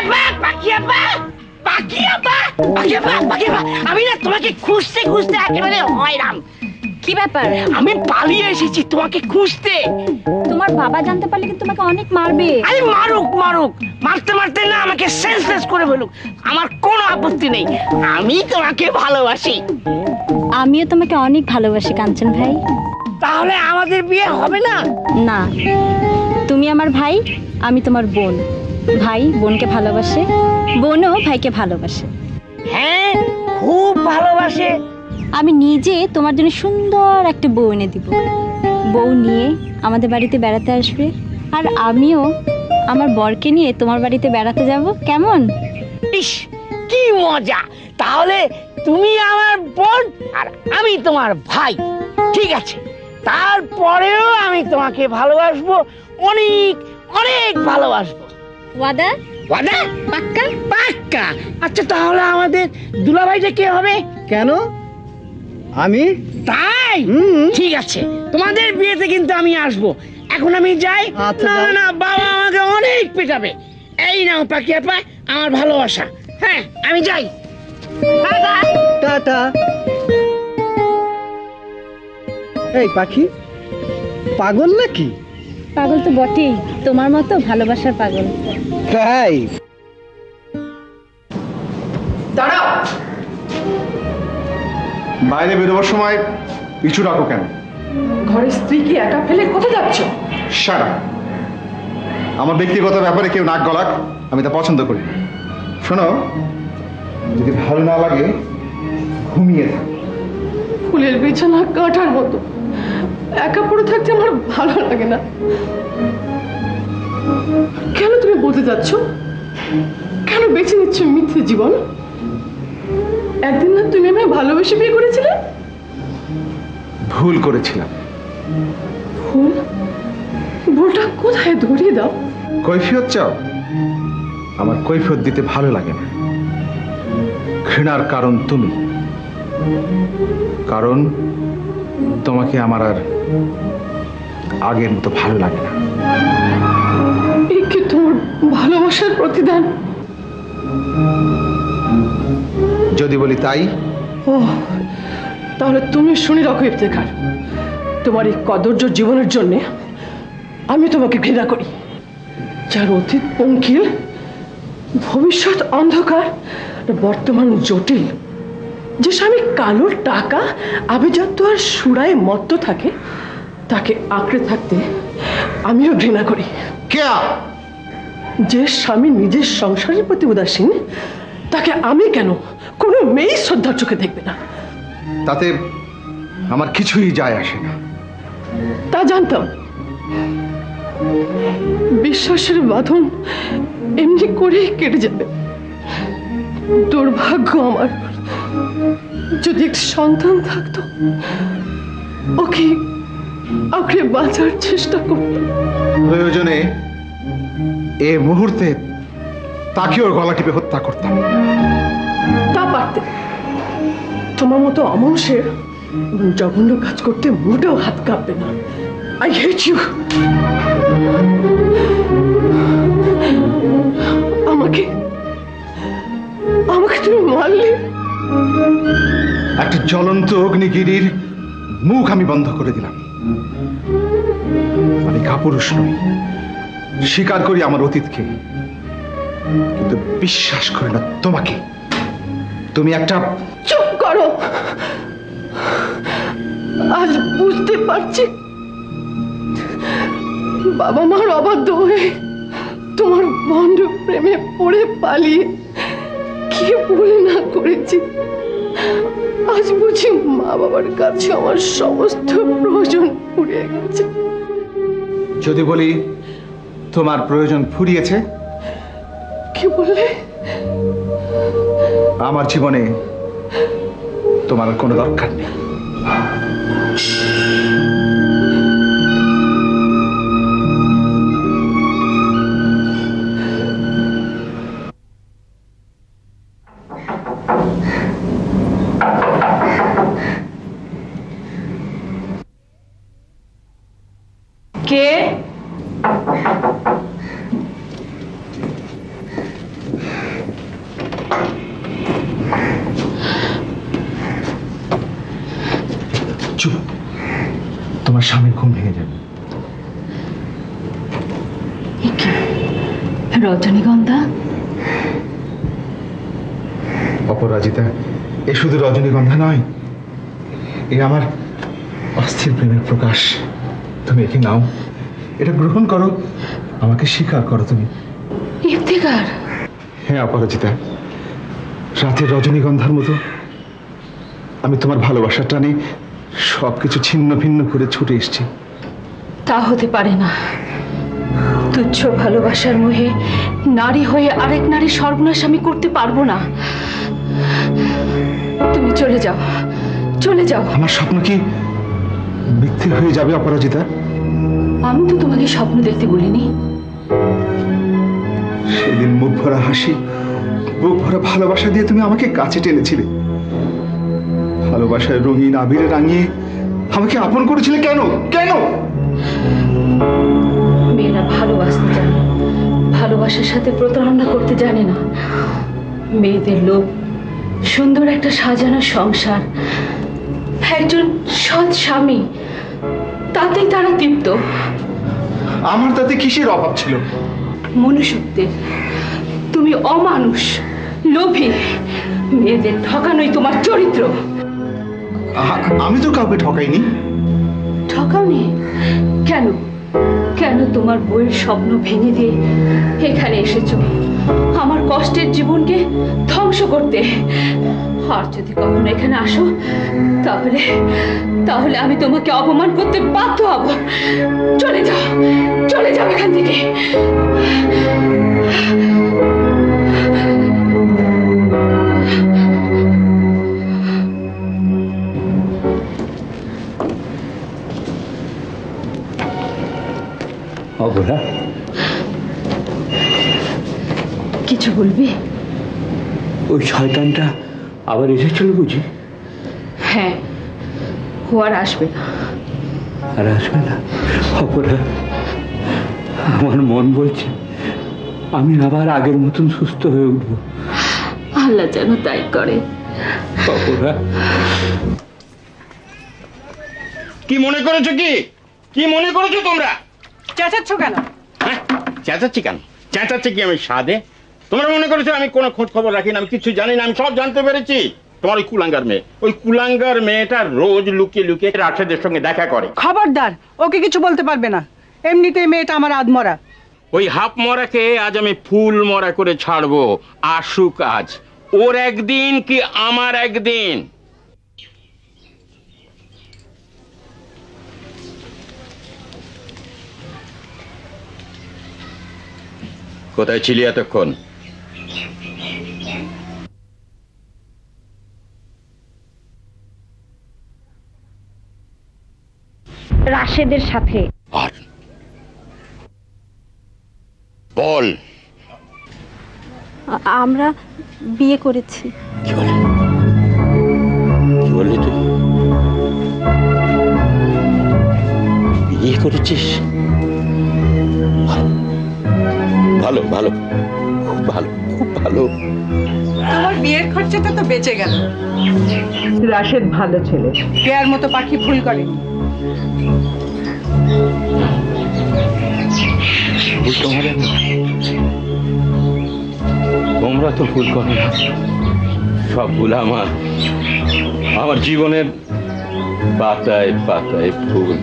আমি না তোমাকে খুঁজতে খুঁজতে একেবারে হয়রান। কি ব্যাপার? আমি পালিয়ে এসেছি তোমাকে খুঁজতে। তোমার বাবা জানতে পারলে কিন্তু তোমাকে অনেক মারবে। আরে মারুক মারুক, মারতে মারতে না আমাকে সেন্সলেস করে ফেলুক, আমার কোনো আপত্তি নেই। আমি তোমাকে ভালোবাসি। আমিও তোমাকে অনেক ভালোবাসি কাঞ্চন ভাই। তাহলে আমাদের বিয়ে হবে না? না, তুমি আমার ভাই, আমি তোমার বোন। ভাই বোনকে ভালোবাসে, বোনও ভাইকে ভালোবাসে। হ্যাঁ, খুব ভালোবাসে। আমি নিজে তোমার জন্য সুন্দর একটা বউ এনে দিব। বউ নিয়ে আমাদের বাড়িতে বেড়াতে আসবে, আর আমিও আমার বরকে নিয়ে তোমার বাড়িতে বেড়াতে যাব। কেমন? ইস কি মজা! তাহলে তুমি আমার বোন আর আমি তোমার ভাই। ঠিক আছে, তারপরেও আমি তোমাকে ভালোবাসবো, অনেক অনেক ভালোবাসবো। ওয়াদা? ওয়াদা? পাক্কা? পাক্কা। আচ্ছা তাহলে আমাদের দুলাভাইটা কে হবে? কেন? আমি? তাই? ঠিক আছে, তোমাদের বিয়েতে কিন্তু আমি আসবো। এখন আমি যাই। না না, বাবা আমাকে অনেক পেটাবে। এই নাও পাখি আপা, আমার ভালোবাসা। হ্যাঁ, আমি যাই। Tata tata. এই পাখি, পাগল নাকি? পাগল তো বটেই, তোমার মতো ভালোবাসার পাগল। তাই দাঁড়াও, বাইরে বেরোবার সময় পিছু রাখো কেন? ঘরের স্ত্রীকে একা ফেলে কোথায় যাচ্ছ? Shut up. আমার ব্যক্তিগত ব্যাপারে কেউ নাক গলাক আমি তা পছন্দ করি। শোনো, যদি ভালো না লাগে ঘুমিয়ে থাক। ফুলের বিছানা কাঁটার মতো, একা পড়ে থাকতে আমার ভালো লাগে না। কেন তুমি বলতে যাচ্ছ? কেন বেছে নিচ্ছ মিথ্যে জীবন? একদিন না তুমি আমায় ভালোবেসে বিয়ে করেছিলে? ভুল করেছিলাম। ভুল? ভুলটা কোথায় ধরিয়ে দাও। কৈফিয়ত চাও? আমার কৈফিয়ত দিতে ভালো লাগে না। ঘৃণার কারণ তুমি, কারণ তোমাকে আমার আর আগের মতো ভালো লাগে না। এই কি তোমার ভালোবাসার প্রতিদান? যদি বলি তাই। ও, তাহলে তুমি শুনে রাখো ইফতেখার, তোমার এই কদর্য জীবনের জন্য আমি তোমাকে ঘৃণা করি, যার অতীত পঙ্কিল, ভবিষ্যৎ অন্ধকার, বর্তমান জটিল। যে স্বামী কালো টাকা আভিজাত্য আর সুরায় মত্ত থাকে, তাকে আঁকড়ে থাকতে আমিও ঘৃণা করি। যে স্বামী নিজের সংসারের প্রতি উদাসীন, তাকে আমি কেন কোনো মেয়ে শ্রদ্ধার চোখে দেখবে না? তাতে আমার কিছুই যায় আসে না। তা জানতাম। বিশ্বাসের বাঁধন এমনি করেই কেটে যাবে। দুর্ভাগ্য আমার, যদি এক সন্তান থাকতো, ওকে আঁকড়ে বাঁচার চেষ্টা করতাম। প্রয়োজনে এ মুহূর্তে তাকে ওর গলা টিপে হত্যা করতাম। তা পারতে। তোমার মতো অমানুষের জঘন্য কাজ করতে মোটেও হাত কাঁপবে না। I hate you. আমাকে আমাকে তুমি মারলে। একটা জ্বলন্ত অগ্নিগিরির মুখ আমি বন্ধ করে দিলাম। আমি কাপুরুষ নই, স্বীকার করি আমার অতীতকে, কিন্তু বিশ্বাস করি না তোমাকে। তুমি একটা... চুপ করো। আজ বুঝতে পারছি বাবা মার অবাধ্য হয়ে তোমার বন্ধ প্রেমে পড়ে পালিয়ে কি ভুল না করেছি। আজ বুঝি মা বাবার কাছে আমার সমস্ত প্রয়োজন ফুরিয়ে গেছে। যদি বলি তোমার প্রয়োজন ফুরিয়েছে? কি বললে? আমার জীবনে তোমার কোনো দরকার নেই। কে? চুপ, তোমার স্বামীর ঘুম ভেঙে যাবে। রজনীগন্ধা? অপরাজিতা, এ শুধু রজনীগন্ধা নয়, এ আমার অস্থির প্রেমের প্রকাশ। তুমি একে নাও, এটা গ্রহণ করো, আমাকে স্বীকার করো তুমি। ইফতেখার। হ্যাঁ অপরাজিতা, রাতের রজনীগন্ধার মতো আমি তোমার ভালোবাসার টানে সবকিছু ছিন্ন ভিন্ন করে ছুটে এসেছি। তা হতে পারে না। তুচ্ছ ভালোবাসার মোহে নারী হয়ে আরেক নারীর সর্বনাশ আমি করতে পারবো না। তুমি চলে যাও, চলে যাও। আমার স্বপ্ন কি মিথ্যে হয়ে যাবে অপরাজিতা? আমি তো তোমাকে স্বপ্ন দেখতে বলিনি। সেদিন মুখ ভরা হাসি, বুক ভরা ভালোবাসা দিয়ে তুমি আমাকে কাছে টেনেছিলে। ভালোবাসার রঙিন আবিরে রাঙিয়ে আমাকে আপন করেছিলে। কেন কেন? মেয়েরা ভালোবাসতে জানে, ভালোবাসার সাথে প্রতারণা করতে জানে না। মেয়েদের লোভ সুন্দর একটা সাজানো সংসার, একজন সৎ স্বামী, তাতেই তারা তৃপ্ত। আমার তাতে কিসের অভাব ছিল? মনুষ্যত্বের। তুমি অমানুষ, লোভী, মেয়েদের ঠকানোই তোমার চরিত্র। আমি তো কাউকে ঠকাইনি। ঠকাওনি? কেন? কেন তোমার বইয়ের স্বপ্ন ভেঙে দিয়ে এখানে এসেছো আমার কষ্টের জীবনকে ধ্বংস করতে? আর যদি কখনো এখানে আসো তাহলে তাহলে আমি তোমাকে অপমান করতে বাধ্য হব। চলে যাও, চলে যাও এখান থেকে। অপরা, কিছু বলবি? ওই শয়তানটা আবার এসেছিল বুঝি? হ্যাঁ, ও আর আসবে না। আর আসবে না? অপরা, আমার মন বলছে আমি আবার আগের মতন সুস্থ হয়ে উঠবো। আল্লাহ যেন তাই করে। অপরা, কি মনে করেছো? কি মনে করেছো তোমরা? চেঁচাচ্ছ কেন? হ্যাঁ, চেঁচাচ্ছি কেন? চেঁচাচ্ছি কি আমি সাধে? তোমরা মনে করেছো আমি কোনো খোঁজ খবর রাখি না, আমি কিছু জানি না? আমি সব জানতে পেরেছি। তোমার ওই কুলাঙ্গার মেয়েটা রোজ লুকিয়ে লুকিয়ে রাশেদের সঙ্গে দেখা করে। খবরদার, ওকে কিছু বলতে পারবে না। এমনিতেই মেয়েটা আমার আধমরা। ওই হাফ মরাকে আজ আমি ফুল মরা করে ছাড়বো। আসুক আজ, ওর একদিন কি আমার একদিন। কোথায় ছিলি এতক্ষণ? রাশেদের সাথে। আর বল। আমরা বিয়ে করেছি। কি বললি তুই? বিয়ে করেছিস? ভালো ভালো, খুব ভালো, খুব ভালো। তোমার বিয়ের খরচাটা তো বেঁচে গেল। রাশেদ ভালো ছেলে, কেয়ার মতো পাখি ভুল করেনি। তোমরা তো ভুল করো না, সব ভুল আমার জীবনের পাতায় পাতায় ভুল।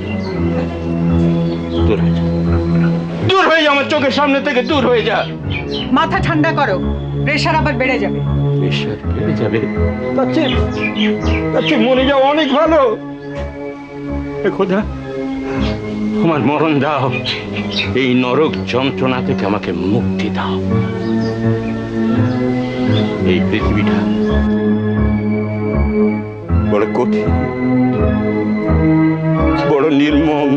দূর হয়ে যা আমার চোখের সামনে থেকে, দূর হয়ে যা। মাথা ঠান্ডা করো, প্রেশার আবার বেড়ে যাবে। প্রেশার বেড়ে যাবে? তার চেয়ে মরে যাও অনেক ভালো। খোদা, আমার মরণ দাও, এই নরক যন্ত্রণা থেকে আমাকে মুক্তি দাও। এই পৃথিবীটা বড় কঠিন, বড় নির্মম,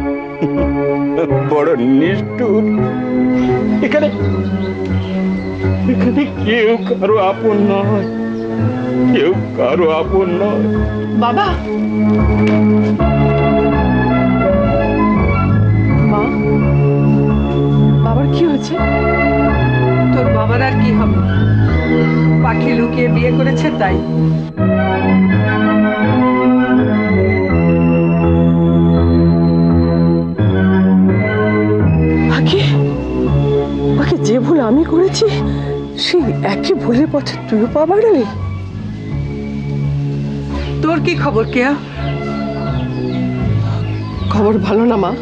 বড় নিষ্ঠুর। এখানে কেউ কারো আপন নয়, কেউ কারো আপন নয়। বাবা, মা, বাবার কি হয়েছে? তোর বাবার আর কি হবে? পাখি লুকিয়ে বিয়ে করেছে তাই। যে ভুল আমি করেছি সেই একই ভুলের পথে তুইও পা বাড়াবি? তোর কি খবর কেয়া? খবর ভালো না মা।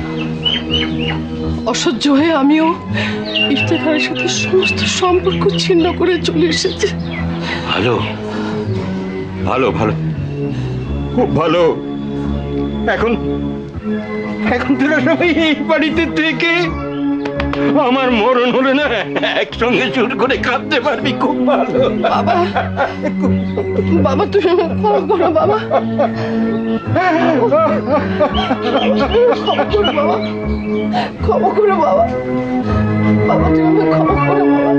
অসহ্য হয়ে আমিও ইফতেখারের সাথে সমস্ত সম্পর্ক ছিন্ন করে চলে এসেছি। ভালো ভালো ভালো, খুব ভালো। এখন তোরা সবাই এই বাড়িতে থেকে আমার মরণ হলে না একসঙ্গে চুর করে কাঁদতে পারবি। খুব ভালো। বাবা, বাবা তুমি ক্ষমা করো বাবা, ক্ষমা করো বাবা, বাবা তুমি ক্ষমা করো বাবা।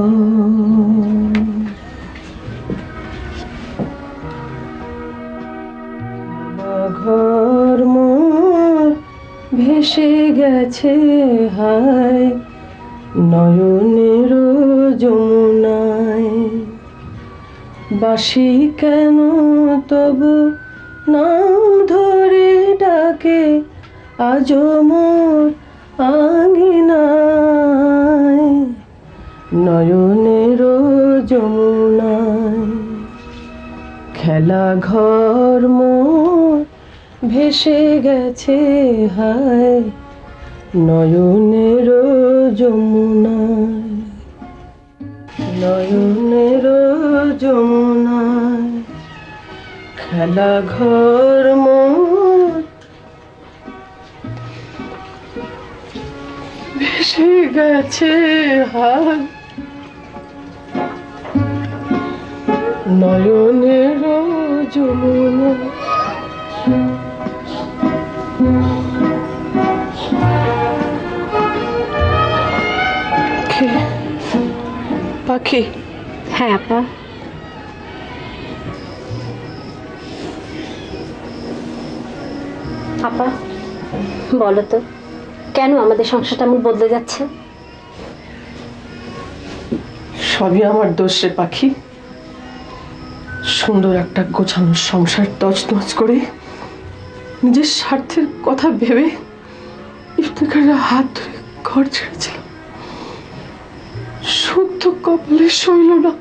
ঘর মোর ভেসে গেছে হায় নয়নের যমুনায়, বাঁশি কেন তবু নাম ধরে ডাকে আজো মোর আঙিনায় নয়নের যমুনায়। খেলা ঘর মোর ভেসে গেছে হায় নয়নের যমুনায় নয়নের যমুনায়। খেলা ঘর মোর ভেসে গেছে হায় নয়নের যমুনায়। পাখি। হ্যাঁ আপা। আপা বলো তো কেন আমাদের সংসারটা এমন বদলে যাচ্ছে? সবই আমার দোষ রে পাখি। সুন্দর একটা গোছানো সংসার তছনছ করে নিজের স্বার্থের কথা ভেবে ইফতেখারের হাত ধরে ঘর ছেড়েছিল। শুদ্ধ কপালে সইল না।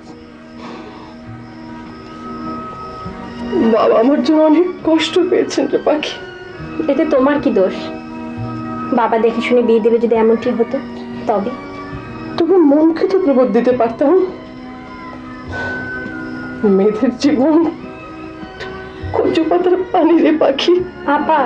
বাবা আমার জন্য অনেক কষ্ট পেয়েছেন রে পাখি। এতে তোমার কি দোষ? বাবা দেখে শুনে বিয়ে দেবে যদি এমনটি হতো তবে তবে মনকে তো প্রবোধ দিতে পারতাম। মেয়েদের জীবন কচু পাতার পানি রে পাখি। আপা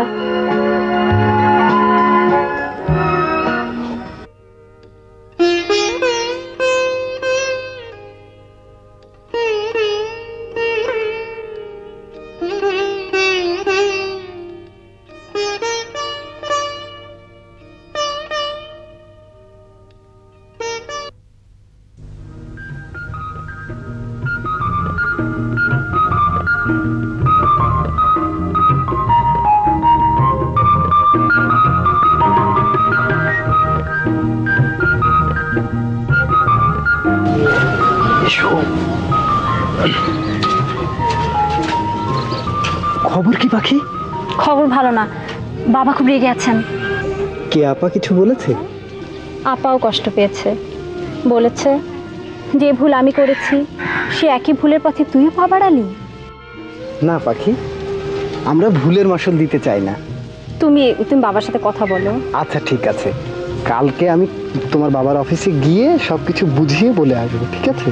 খবর কি পাখি? খবর ভালো না, বাবা খুব রেগে আছেন। কে আপা কিছু বলেছে? আপাও কষ্ট পেয়েছে, বলেছে যে ভুল আমি করেছি সে একই ভুলের পথে তুইও পা বাড়ালি। না পাখি, আমরা ভুলের মাসুল দিতে চাই না। তুমি বাবার সাথে কথা বলো। আচ্ছা ঠিক আছে, কালকে আমি তোমার বাবার অফিসে গিয়ে সবকিছু বুঝিয়ে বলে আসবো, ঠিক আছে?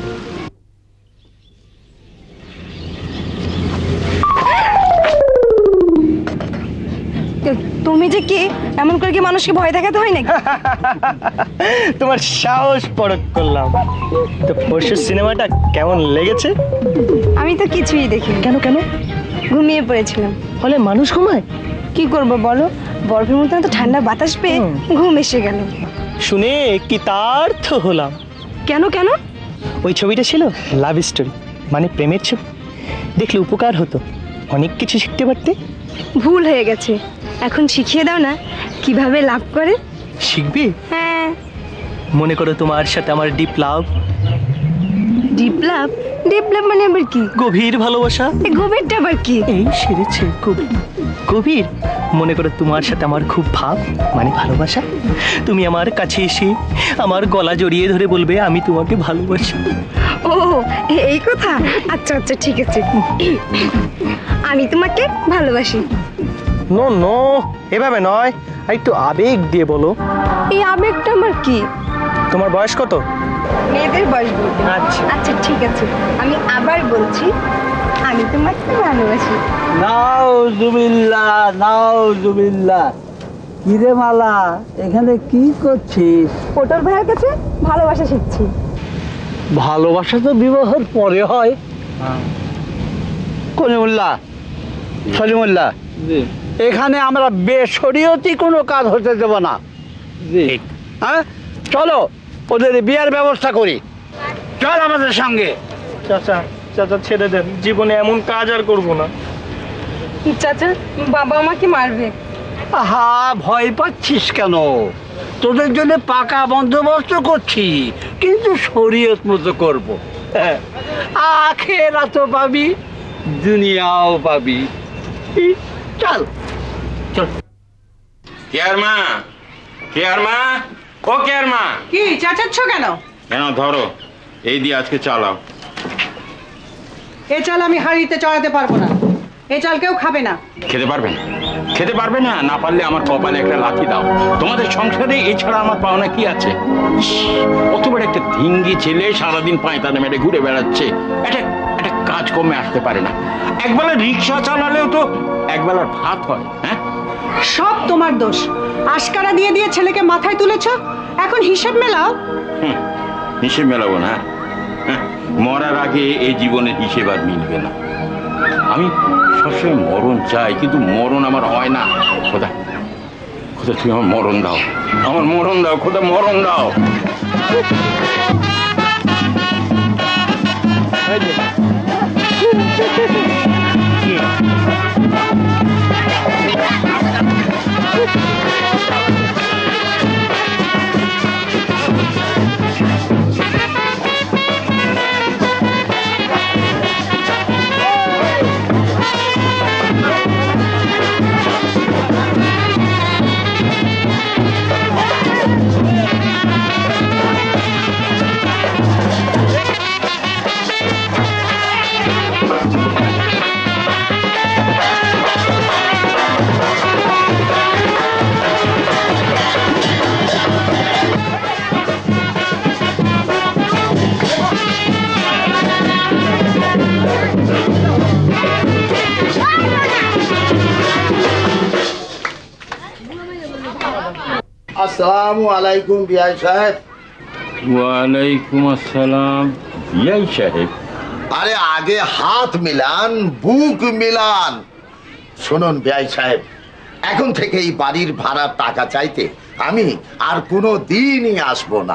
তুমি যে কি এমন করে কি মানুষকে ভয় দেখাতে হয় নাকি? তোমার সাহস পরখ করলাম। তো পরশু সিনেমাটা কেমন লেগেছে? আমি তো কিছুই দেখি। কেন কেন? ঘুমিয়ে পড়েছিলাম। ফলে মানুষ ঘুমায়? কি করব বলো, বরফের মতো তো ঠান্ডা বাতাস পেয়ে ঘুম এসে গেল। শুনে কৃতার্থ হলাম। কেন কেন? ওই ছবিটা ছিল লাভ স্টোরি, মানে প্রেমের ছবি। দেখলে উপকার হতো, অনেক কিছু শিখতে পারতে। ভুল হয়ে গেছে, এখন শিখিয়ে দাও না কিভাবে লাভ করে। শিখবি? হ্যাঁ। মনে করো তোমার সাথে আমার deep love. Deep love? Deep love মানে আবার কি? গভীর ভালোবাসা। গভীরটা আবার কি? এই সেরেছে গভীর। মনে করো তোমার সাথে আমার খুব ভাব, মানে ভালোবাসা। তুমি আমার কাছে এসে আমার গলা জড়িয়ে ধরে বলবে আমি তোমাকে ভালোবাসি। ও এই কথা? আচ্ছা আচ্ছা ঠিক আছে, আমি তোমাকে ভালোবাসি। নো নো, এভাবে নয়, একটু আবেগ দিয়ে বলো। এই আবেগটা আমার কি? তোমার বয়স কত? মেয়েদের বয়স বলতে। আচ্ছা আচ্ছা ঠিক আছে, আমি আবার বলছি, আমি তোমাকে ভালোবাসি। নাউজুবিল্লাহ নাউজুবিল্লাহ। কিরে মালা, এখানে কি করছিস? পটল ভাইয়ের কাছে ভালোবাসা শিখছি। ভালোবাসা তো বিবাহের পরে হয়। কলিমুল্লাহ, সলিমুল্লাহ, এখানে আমরা বেশরিয়তি কোনো কাজ হতে দেব না। হ্যাঁ চলো ওদের বিয়ের ব্যবস্থা করি। চল আমাদের সঙ্গে। চাচা চাচা ছেড়ে দেন, জীবনে এমন কাজ আর করবো না। চাচা বাবা আমাকে মারবে। আহা, ভয় পাচ্ছিস কেন? তোদের জন্য পাকা বন্দোবস্ত করছি, কিন্তু শরীয়ত মতো করবো। আখেরাতও পাবি, দুনিয়াও পাবি। চল চল। কেয়ার মা, কেয়ার মা, ও কেয়ার মা। কি চাচাচ্ছ কেন? কেন ধরো, এই দিয়ে আজকে চালাও। এ চাল আমি হাঁড়িতে চড়াতে পারবো না, এ চাল কেউ খাবে না। খেতে পারবে না? খেতে পারবে না? না পারলে আমার কপালে একটা লাথি দাও। তোমাদের সংসারে এছাড়া আমার পাওনা কি আছে? অত বড় একটা ধিঙ্গি ছেলে সারাদিন পায়তানে মেরে ঘুরে বেড়াচ্ছে, একটা কাজ কমে আসতে পারে না। একবেলা রিক্সা চালালেও তো একবেলার ভাত হয়। হ্যাঁ, সব তোমার দোষ। আশকারা দিয়ে দিয়ে ছেলেকে মাথায় তুলেছ, এখন হিসাব মেলাও। হিসেব মেলাবো না? মরার আগে এই জীবনের হিসেব আর মিলবে না। আমি সবসময় মরণ চাই, কিন্তু মরণ আমার হয় না। খোদা, খোদা তুমি আমার মরণ দাও, আমার মরণ দাও, খোদা মরণ দাও। আসসালামু আলাইকুম বিআই সাহেব। ওয়ালাইকুম আসসালাম বিআই সাহেব। আরে আগে হাত মিলান, বুক মিলান। শুনুন বিআই সাহেব, এখন থেকে এই বাড়ির ভাড়ার টাকা চাইতে আমি আর কোনো দিনই আসবো না।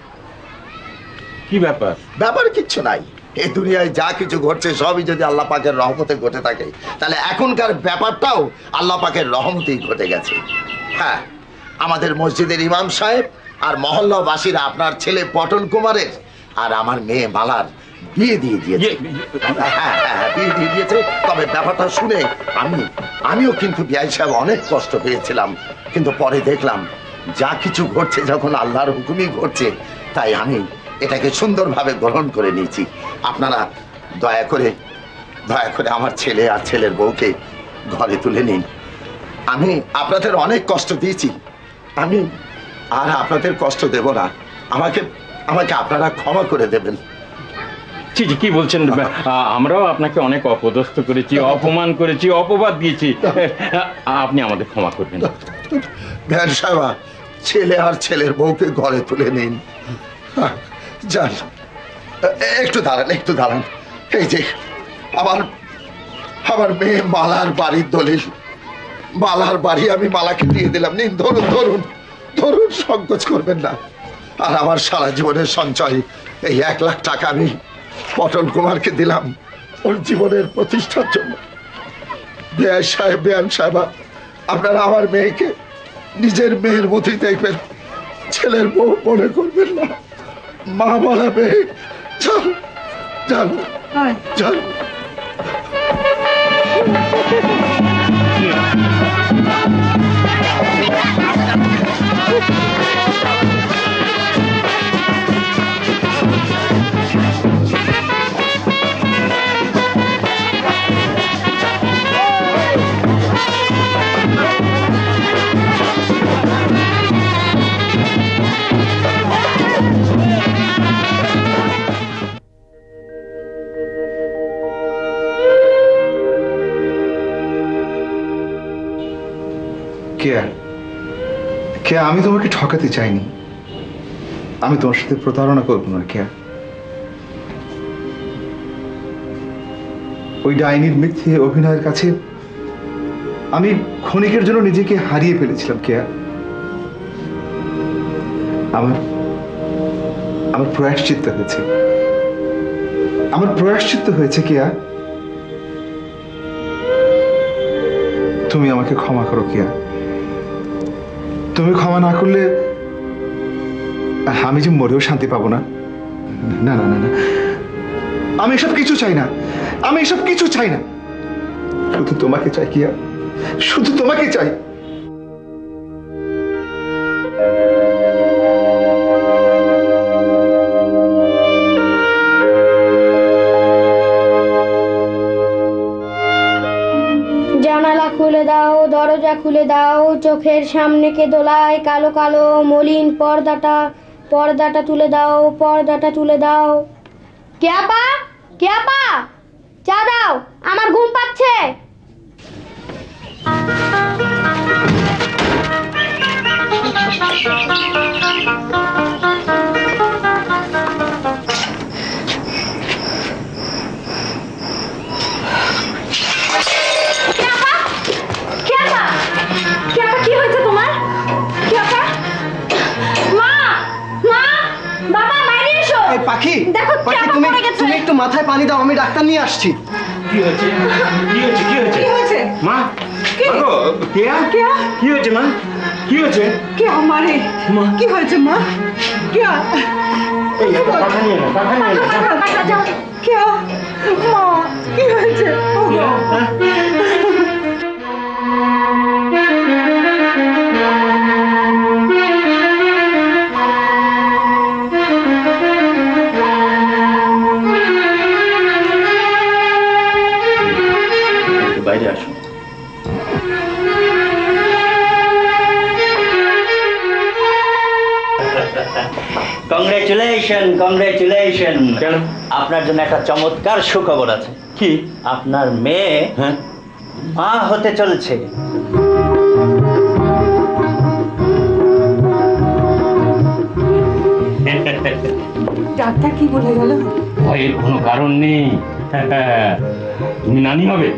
কি ব্যাপার? ব্যাপার কিচ্ছু নাই। এই দুনিয়ায় যা কিছু ঘটছে সবই যদি আল্লাহ পাকের রহমতে ঘটে থাকে, তাহলে এখনকার ব্যাপারটাও আল্লাহ পাকের রহমতেই ঘটে গেছে। হ্যাঁ, আমাদের মসজিদের ইমাম সাহেব আর মহল্লাবাসীরা আপনার ছেলে পটল কুমারের আর আমার মেয়ে মালার বিয়ে দিয়ে দিয়েছে। হ্যাঁ হ্যাঁ, বিয়ে দিয়ে দিয়েছে। তবে ব্যাপারটা শুনে আমিও কিন্তু বিআই সাহেব অনেক কষ্ট পেয়েছিলাম, কিন্তু পরে দেখলাম যা কিছু ঘটছে যখন আল্লাহর হুকুমই ঘটছে, তাই আমি এটাকে সুন্দরভাবে গ্রহণ করে নিয়েছি। আপনারা দয়া করে আমার ছেলে আর ছেলের বউকে ঘরে তুলে নিন। আমি আপনাদের অনেক কষ্ট দিয়েছি, আমি আর আপনাদের কষ্ট দেব না। আমাকে আপনারা ক্ষমা করে দেবেন। কি বলছেন? আমরাও আপনাকে অনেক অপদস্থ করেছি, অপমান করেছি, অপবাদ দিয়েছি। আপনি আমাদের ক্ষমা করবেন। ভ্যান সাহেব, ছেলে আর ছেলের বউকে ঘরে তুলে নিন। যান, একটু দাঁড়ান। এই যে আমার মেয়ে মালার বাড়ির দলিল, মালার বাড়ি আমি মালাকে দিয়ে দিলাম। নিন, ধরুন, সংকোচ করবেন না। আর আমার সারা জীবনের সঞ্চয় এই 1 লাখ টাকা আমি পটল কুমারকে দিলাম ওর জীবনের প্রতিষ্ঠার জন্য। বেয়ান সাহেব, আপনারা আমার মেয়েকে নিজের মেয়ের মতোই দেখবেন, ছেলের বউ মনে করবেন না। মা বলা মেয়ে, চল। কেয়া, আমি তোমাকে ঠকাতে চাইনি, আমি তোমার সাথে প্রতারণা করবো না। কেয়া, ওই ডাইনির মিথ্যে অভিনয়ের কাছে আমি ক্ষণিকের জন্য নিজেকে হারিয়ে ফেলেছিলাম। কেয়া, আমার প্রায়শ্চিত্ত হয়েছে। আমার প্রায়শ্চিত্ত হয়েছে কিয়া। তুমি আমাকে ক্ষমা করো কিয়া। তুমি ক্ষমা না করলে আমি যে মরেও শান্তি পাবো না। না না না না, আমি এসব কিছু চাই না, আমি এসব কিছু চাই না, শুধু তোমাকে চাই কিয়া, শুধু তোমাকে চাই। জানালা খুলে দাও, দরজা খুলে দাও, চোখের সামনে কে দোলায় কালো কালো মলিন পর্দাটা তুলে দাও, পর্দাটা তুলে দাও। কে আপা, কে আপা, চা দাও, আমার ঘুম পাচ্ছে। কি হয়েছে তোমার? কি আপা? মা, মা, বাবা বাইরে এসো। এই পাখি, দেখো পাখি তুমি একটু মাথায় পানি দাও, আমি ডাক্তার নিয়ে আসছি। কি হয়েছে? কি হয়েছে? কি হয়েছে? কি হয়েছে? মা, মাগো, কেয়া? কেয়া? কি হয়েছে মা? কি হয়েছে? কেয়া মারে? মা, কি হয়েছে মা? কেয়া? এই পাখা নিয়ে নাও, পাখা নিয়ে নাও। কেয়া? মা, কি হয়েছে? বাইরে আসুন। Congratulation, congratulation. কেন? আপনার জন্য একটা চমৎকার সুখবর আছে। কি? আপনার মেয়ে মা হতে চলছে। ডাক্তার কি বলে গেল? ভয়ের কোনো কারণ নেই, তুমি নানি হবে।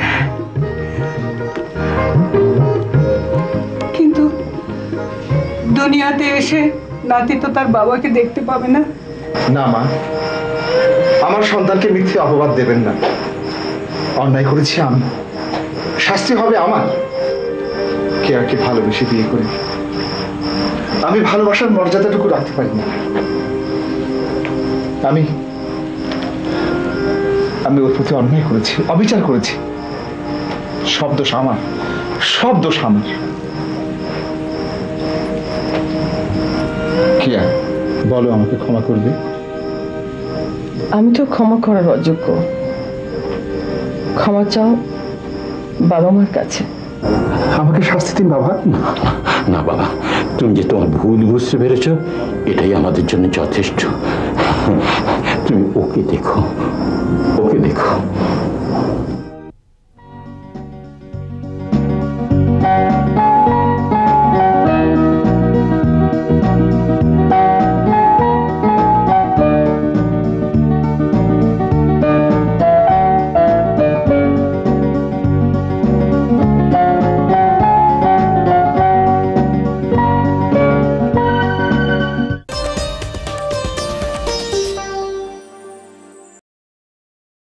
কিন্তু দুনিয়াতে এসে নাতি তো তার বাবাকে দেখতে পাবে না। না মা, আমার সন্তানকে মিথ্যে অপবাদ দেবেন না। অন্যায় করেছি আমি, শাস্তি হবে আমার। কে আর কি ভালোবেসে বিয়ে করে আমি ভালোবাসার মর্যাদাটুকু রাখতে পারি না। আমি ওর প্রতি অন্যায় করেছি, অবিচার করেছি। সব দোষ আমার, সব দোষ আমার। কিয়া, বলো আমাকে ক্ষমা করবে? আমি তো ক্ষমা করার অযোগ্য। ক্ষমা চাও বাবা মার কাছে। আমাকে শাস্তি দিন বাবা। না বাবা, তুমি যে তোমার ভুল বুঝতে পেরেছ, এটাই আমাদের জন্য যথেষ্ট। তুমি ওকে দেখো, ওকে দেখো।